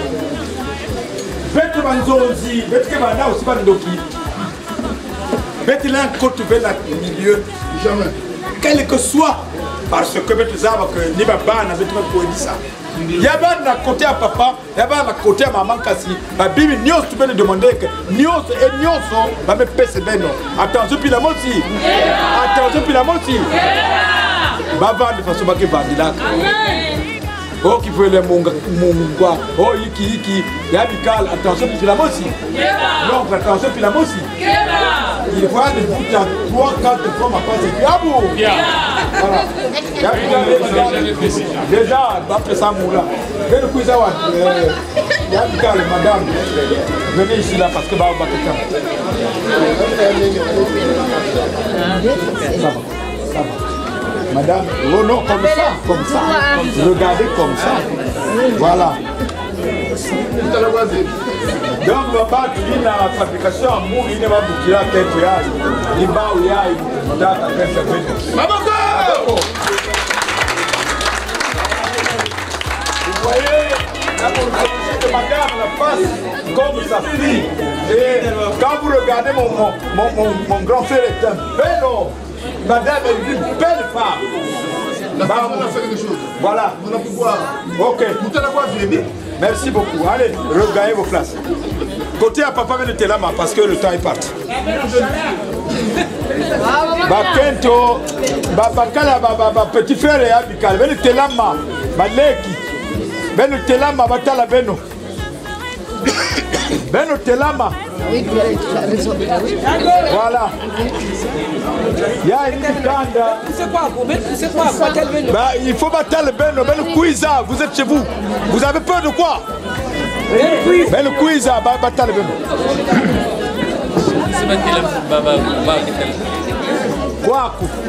betu manzozi, betike bana usiba ndoki. Betu là côté vers le milieu. Jamais. Quel que soit parce que betu zaba que ni baba na betu mekufua ça. Yaba na côté à papa, yaba na côté à maman kasi. Ba bibi nyos tu peux le demander que nyos et nyoso ba me pese beno. Attention puis la moti. Attention puis la moti. Ba va de façon ba ke vandila. Oh qui veut les mungwa. Oh iki yabikal attention puis la moti. Non, attention puis la moti. Il voit de bout à 3-4 fois ma passe et puis abou. Voilà. Déjà, après ça, moula. Venez couper ça. Madame, venez ici là parce que va au quelqu'un. Ça va. Madame, oh non, comme ça. Regardez comme ça. Voilà. Donc, papa, tu dis dans la fabrication, amour, il ne va pas boucler la tête. Il va où il y a, il va dans ta tête. Maman, vous voyez la position de madame, la face comme sa fille. Et quand vous regardez mon grand frère est un bel homme. Madame est une belle femme. La femme, on a fait quelque chose. Voilà. On a pu voir. Ok. Vous allez voir, merci beaucoup. Allez, regagnez vos places. Côté à papa, venez te là, parce que le temps est parti. Bakento, Babakala, petit frère et Abikal, venez te là, Baleki. Venez te là, Batala Beno. Beno te là, voilà. Il faut battre le Beno, Beno Kouiza, vous êtes chez vous. Vous avez peur de quoi? Beno Kouiza, battre le Beno. Quoi?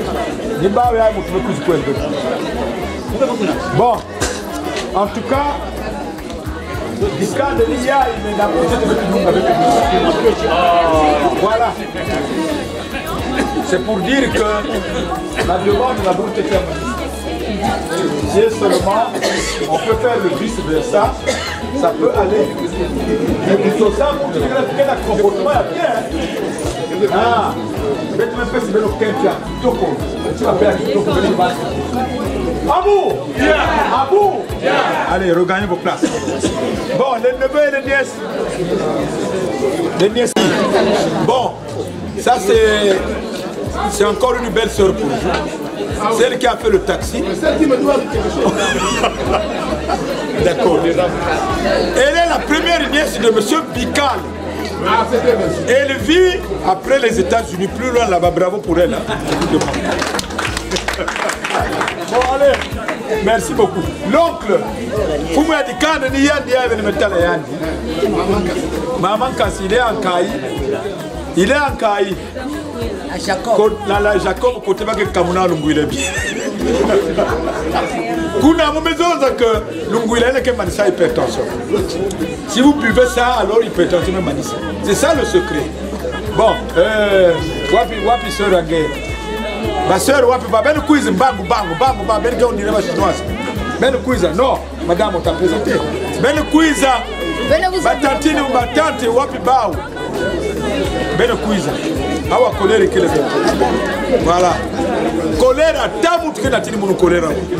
Bon, en tout cas, voilà. C'est pour dire que la demande de la bouche est terminée. Si seulement on peut faire le vice-versa, ça peut aller. Mais pour ça, pour que le comportement est bien. Ah, mais tu me fais ce que tu vas faire Abou! Abou! Allez, regagnez vos places. Bon, les neveux et les nièces. Les nièces. Bon, ça c'est encore une belle sœur pour vous. Celle qui a fait le taxi. Celle qui me doit quelque chose. D'accord. Elle est la première nièce de M. Bikal. Ah, c'était monsieur. Elle vit après les États-Unis, plus loin là-bas. Bravo pour elle. Bon, allez. Merci beaucoup. L'oncle, vous m'avez dit quand il y a des métal et Maman Kassi, il est en Kaï. Il est en Kaï. À Jacob. Là, Jacob, côté de Kamuna, il est bien. Kuna mo maison que l'ungouila est que manissa hypertension. Si vous buvez ça, alors hypertension même manissa. C'est ça le secret. Bon, wapi sœur Angé. Ma sœur wapi va ben quiz bango ben on dirait ma chinoise. Ben quiz non, madame on t'a présenté. Ben quiz ma tantine ou ma tante wapi bao. Ben quiz. Awa colère que le voilà. Colère tamu que natini mon colère.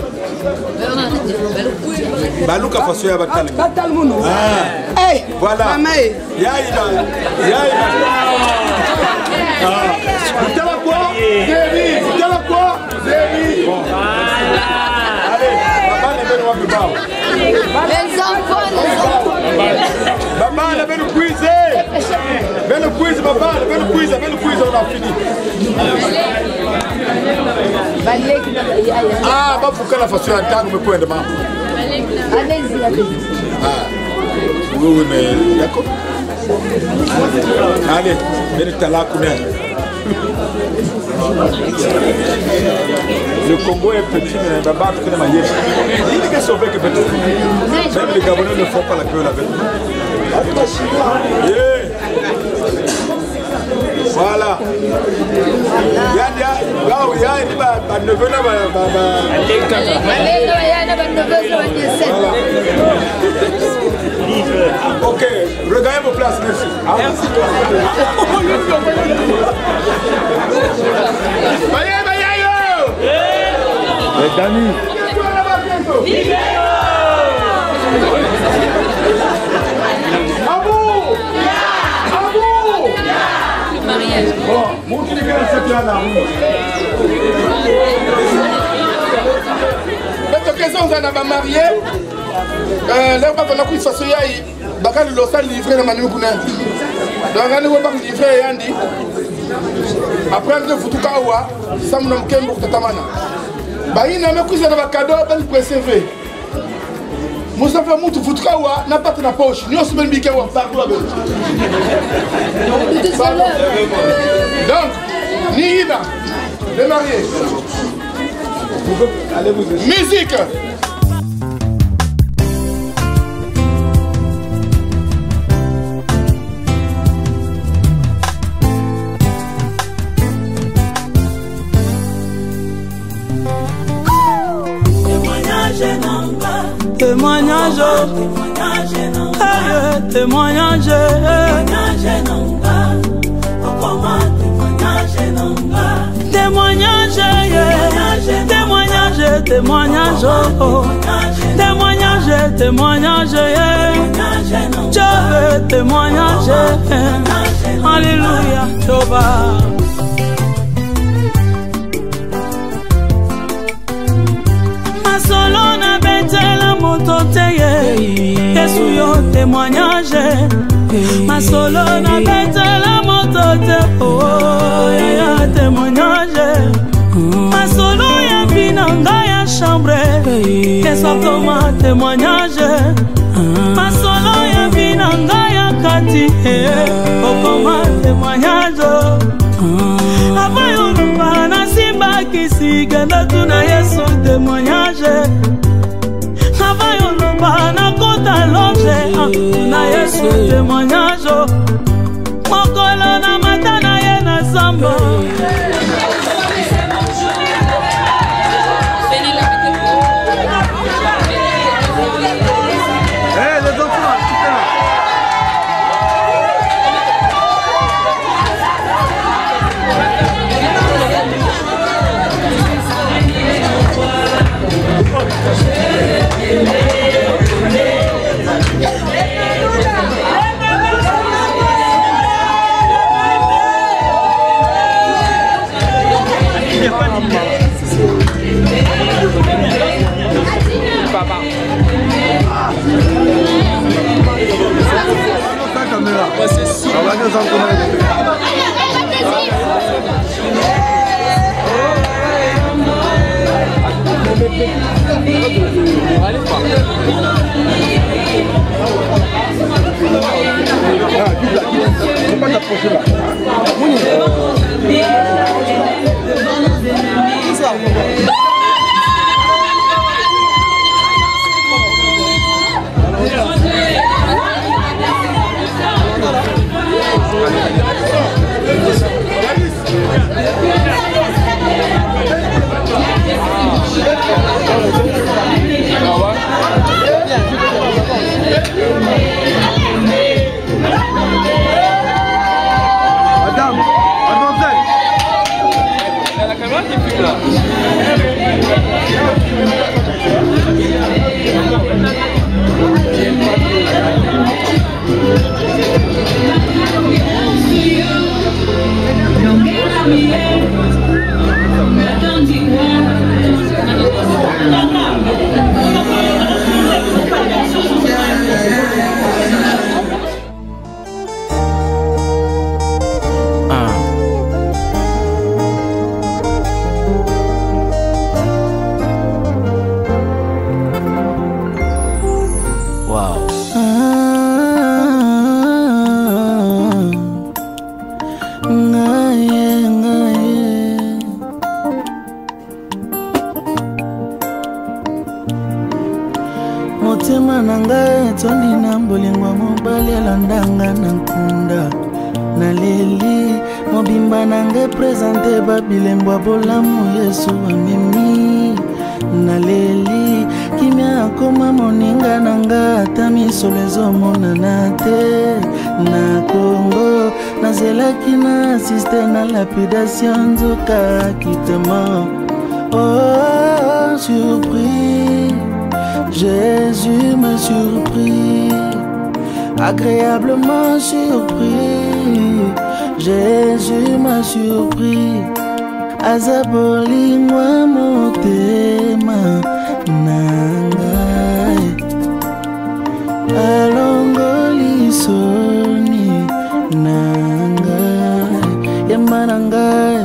Baluka façon ya batal. Batal muno. Ah. Eh, voilà. Ya ila. Tala quoi? Zébi. Tala quoi? Zébi. Bon. Allez, papa ne veut pas bibao. Les enfants. Maman, elle veut nous quizer. Le quiz, papa, le quiz, on a fini. Ah, bah, pour que la façon un temps, me pointe de main. Oui, mais d'accord. Allez, venez là, le Congo est petit, mais d'abord, il est sauvé que même les Gabonais ne font pas la queue là-bas. Voilà. Ok, regardez vos places, merci. Merci. Les Dani. Bon, mon qui est là, c'est là. Cette occasion, on a marié. Là, on a pris sa soya. Bakal le sol livré dans Manu Kounen. Donc, on a livré Yandi. Après, on a fait tout Kawa. Ça me nomme Kembouk de Tamana. Bah, il y a un cadeau, il est préservé. Moustapha Moutou Foutrawa n'a pas de la poche. Nous sommes bien biqués partout avec. Donc, Nihida, les mariés. Musique. Témoignage, témoignage, témoignage, témoignage, témoignage, témoignage, témoignage, je veux témoignage, alléluia, Jéhovah. Solo na betela moto teye Yesu yo témoignage Ma solo na betela moto te Oh ya témoignage Ma solo ya binanga ya chambre Yesu toma témoignage Ma solo ya binanga ya kati Okoma témoignage Avayo lumba na simba kisi Ganda tuna Yesu témoignage Avayo lumba na kota longe Na Yesu témoignage Mokolo na mata na ye na samba les enfants, motema na ngai etondi na mbolingo mobali alandanga na nkunda naleli mobimba na ngai présente babilembo ya bolamu Yesu amemi naleli kimia akoma moninga na ngai ata misolo ezomonana te na Congo nazelaki na asiste na lapidation nzoka kitema. Oh, surpris, Jésus m'a surpris, agréablement surpris, Jésus m'a surpris, azaboli moi motema nangai, alongoli soni nangai, yamba nangai,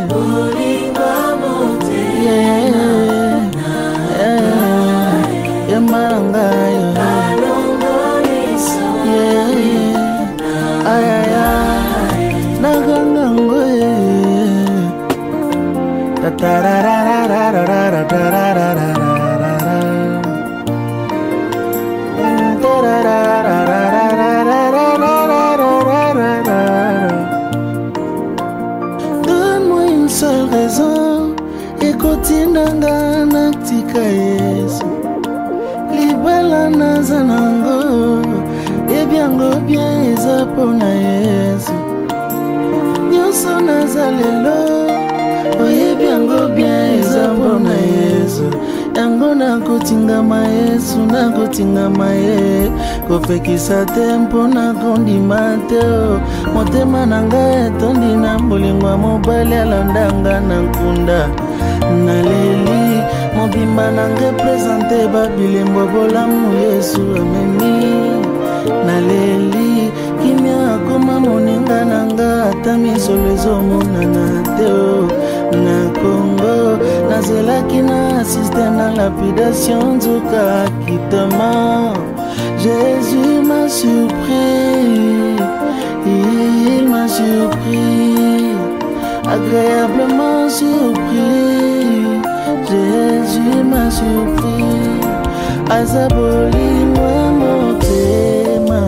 donne-moi une seule raison et kotinanga natika Yesu libala naza nango ebyango bien eza pona Yesu nyonso naza lelo oyebi yango bien eza pona Yesu yango nakotingama Yesu nakotingama ye kopekisa te mpona kondima te motema na ngai etondi na mbolingo ya mobali alandanga na nkunda naleli mobimba na ngai présente babilembo bolamu Yesu amemi naleli kimia akoma moninga na ngai ata misolo ezomonana te na Congo nazelaki na asiste na lapidation nzoka kitema. Jésus m'a surpris, il m'a surpris, agréablement surpris, Jésus m'a surpris, azaboli moi motema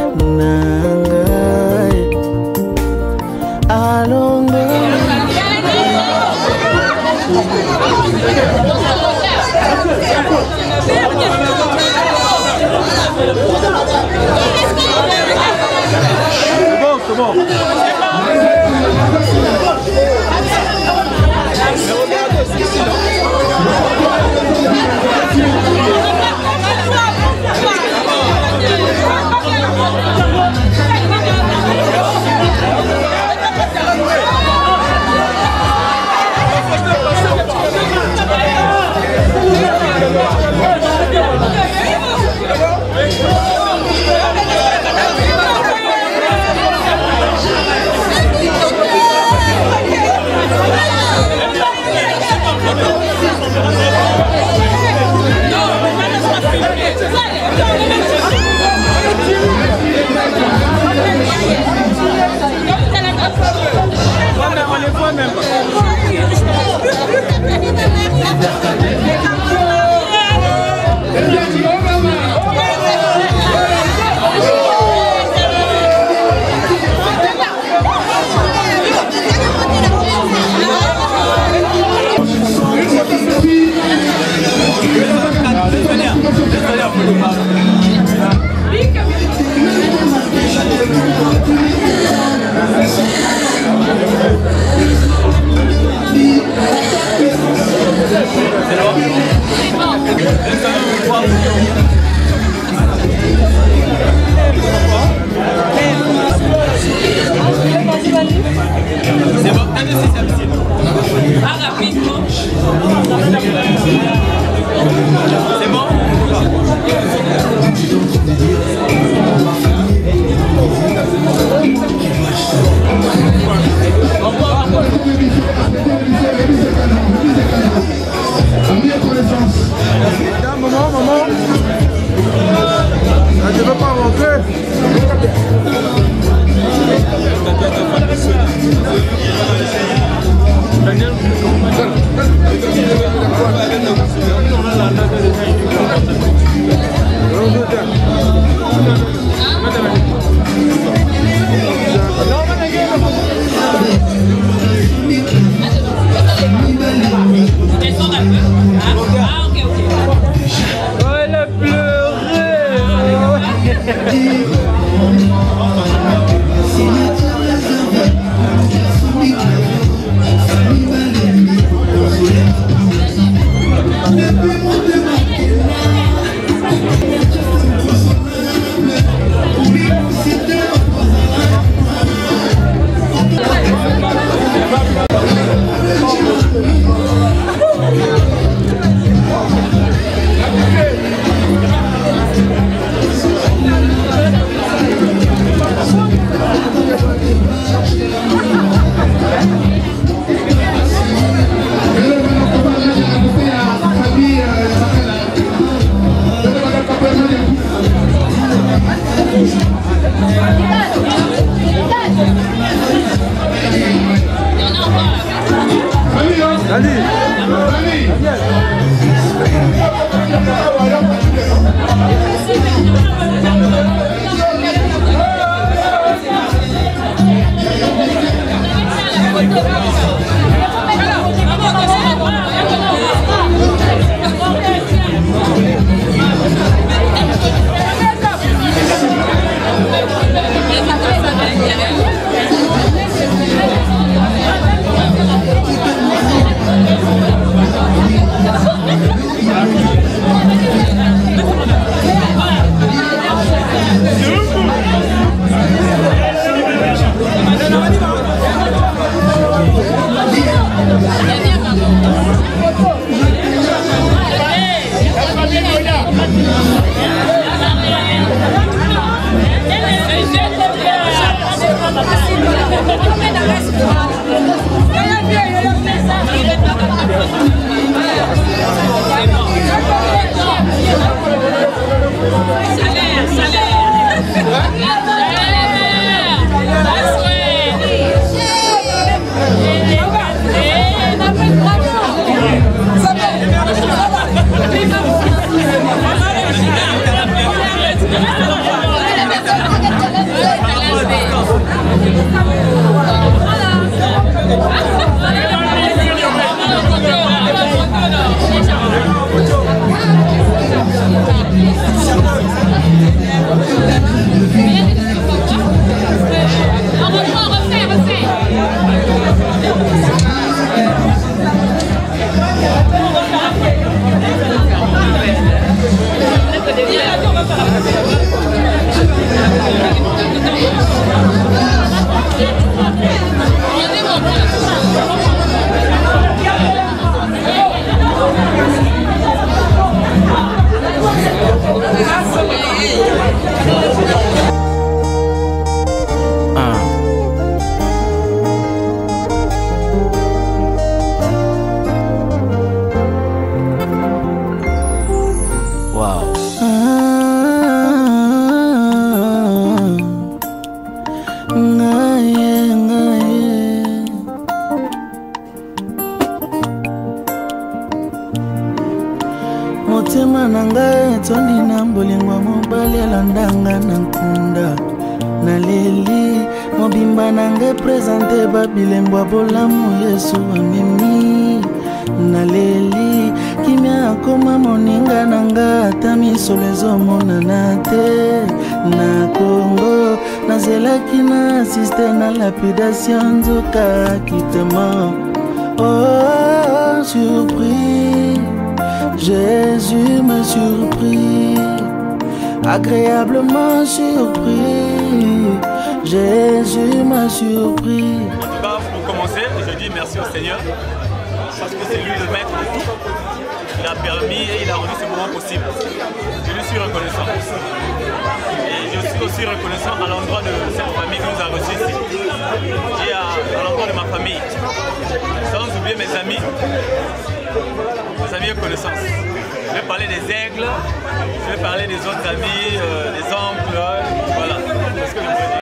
nangai, alongoli. C'est bon. C'est bon, ah, rapidement. C'est bon. motema na ngai etondi na mbolingwa mobali alandanga na nkunda naleli mobimba na ngai prezante babilembo bolamu yesu amemi naleli kimia akoma moninga na ngai ata misolo ezomonana te na Kongo nazelaki na asiste na lapidation nzoka kitema. Oh, surpris, Jésus me surprit, agréablement surpris, Jésus m'a surpris. En tout cas, pour commencer, je dis merci au Seigneur, parce que c'est lui le maître de tout. Il a permis et il a rendu ce moment possible. Je lui suis reconnaissant. Et je suis aussi reconnaissant à l'endroit de cette famille qui nous a reçus ici. Et à l'endroit de ma famille. Sans oublier mes amis de connaissance. Je vais parler des aigles, je vais parler des autres amis, des oncles, voilà.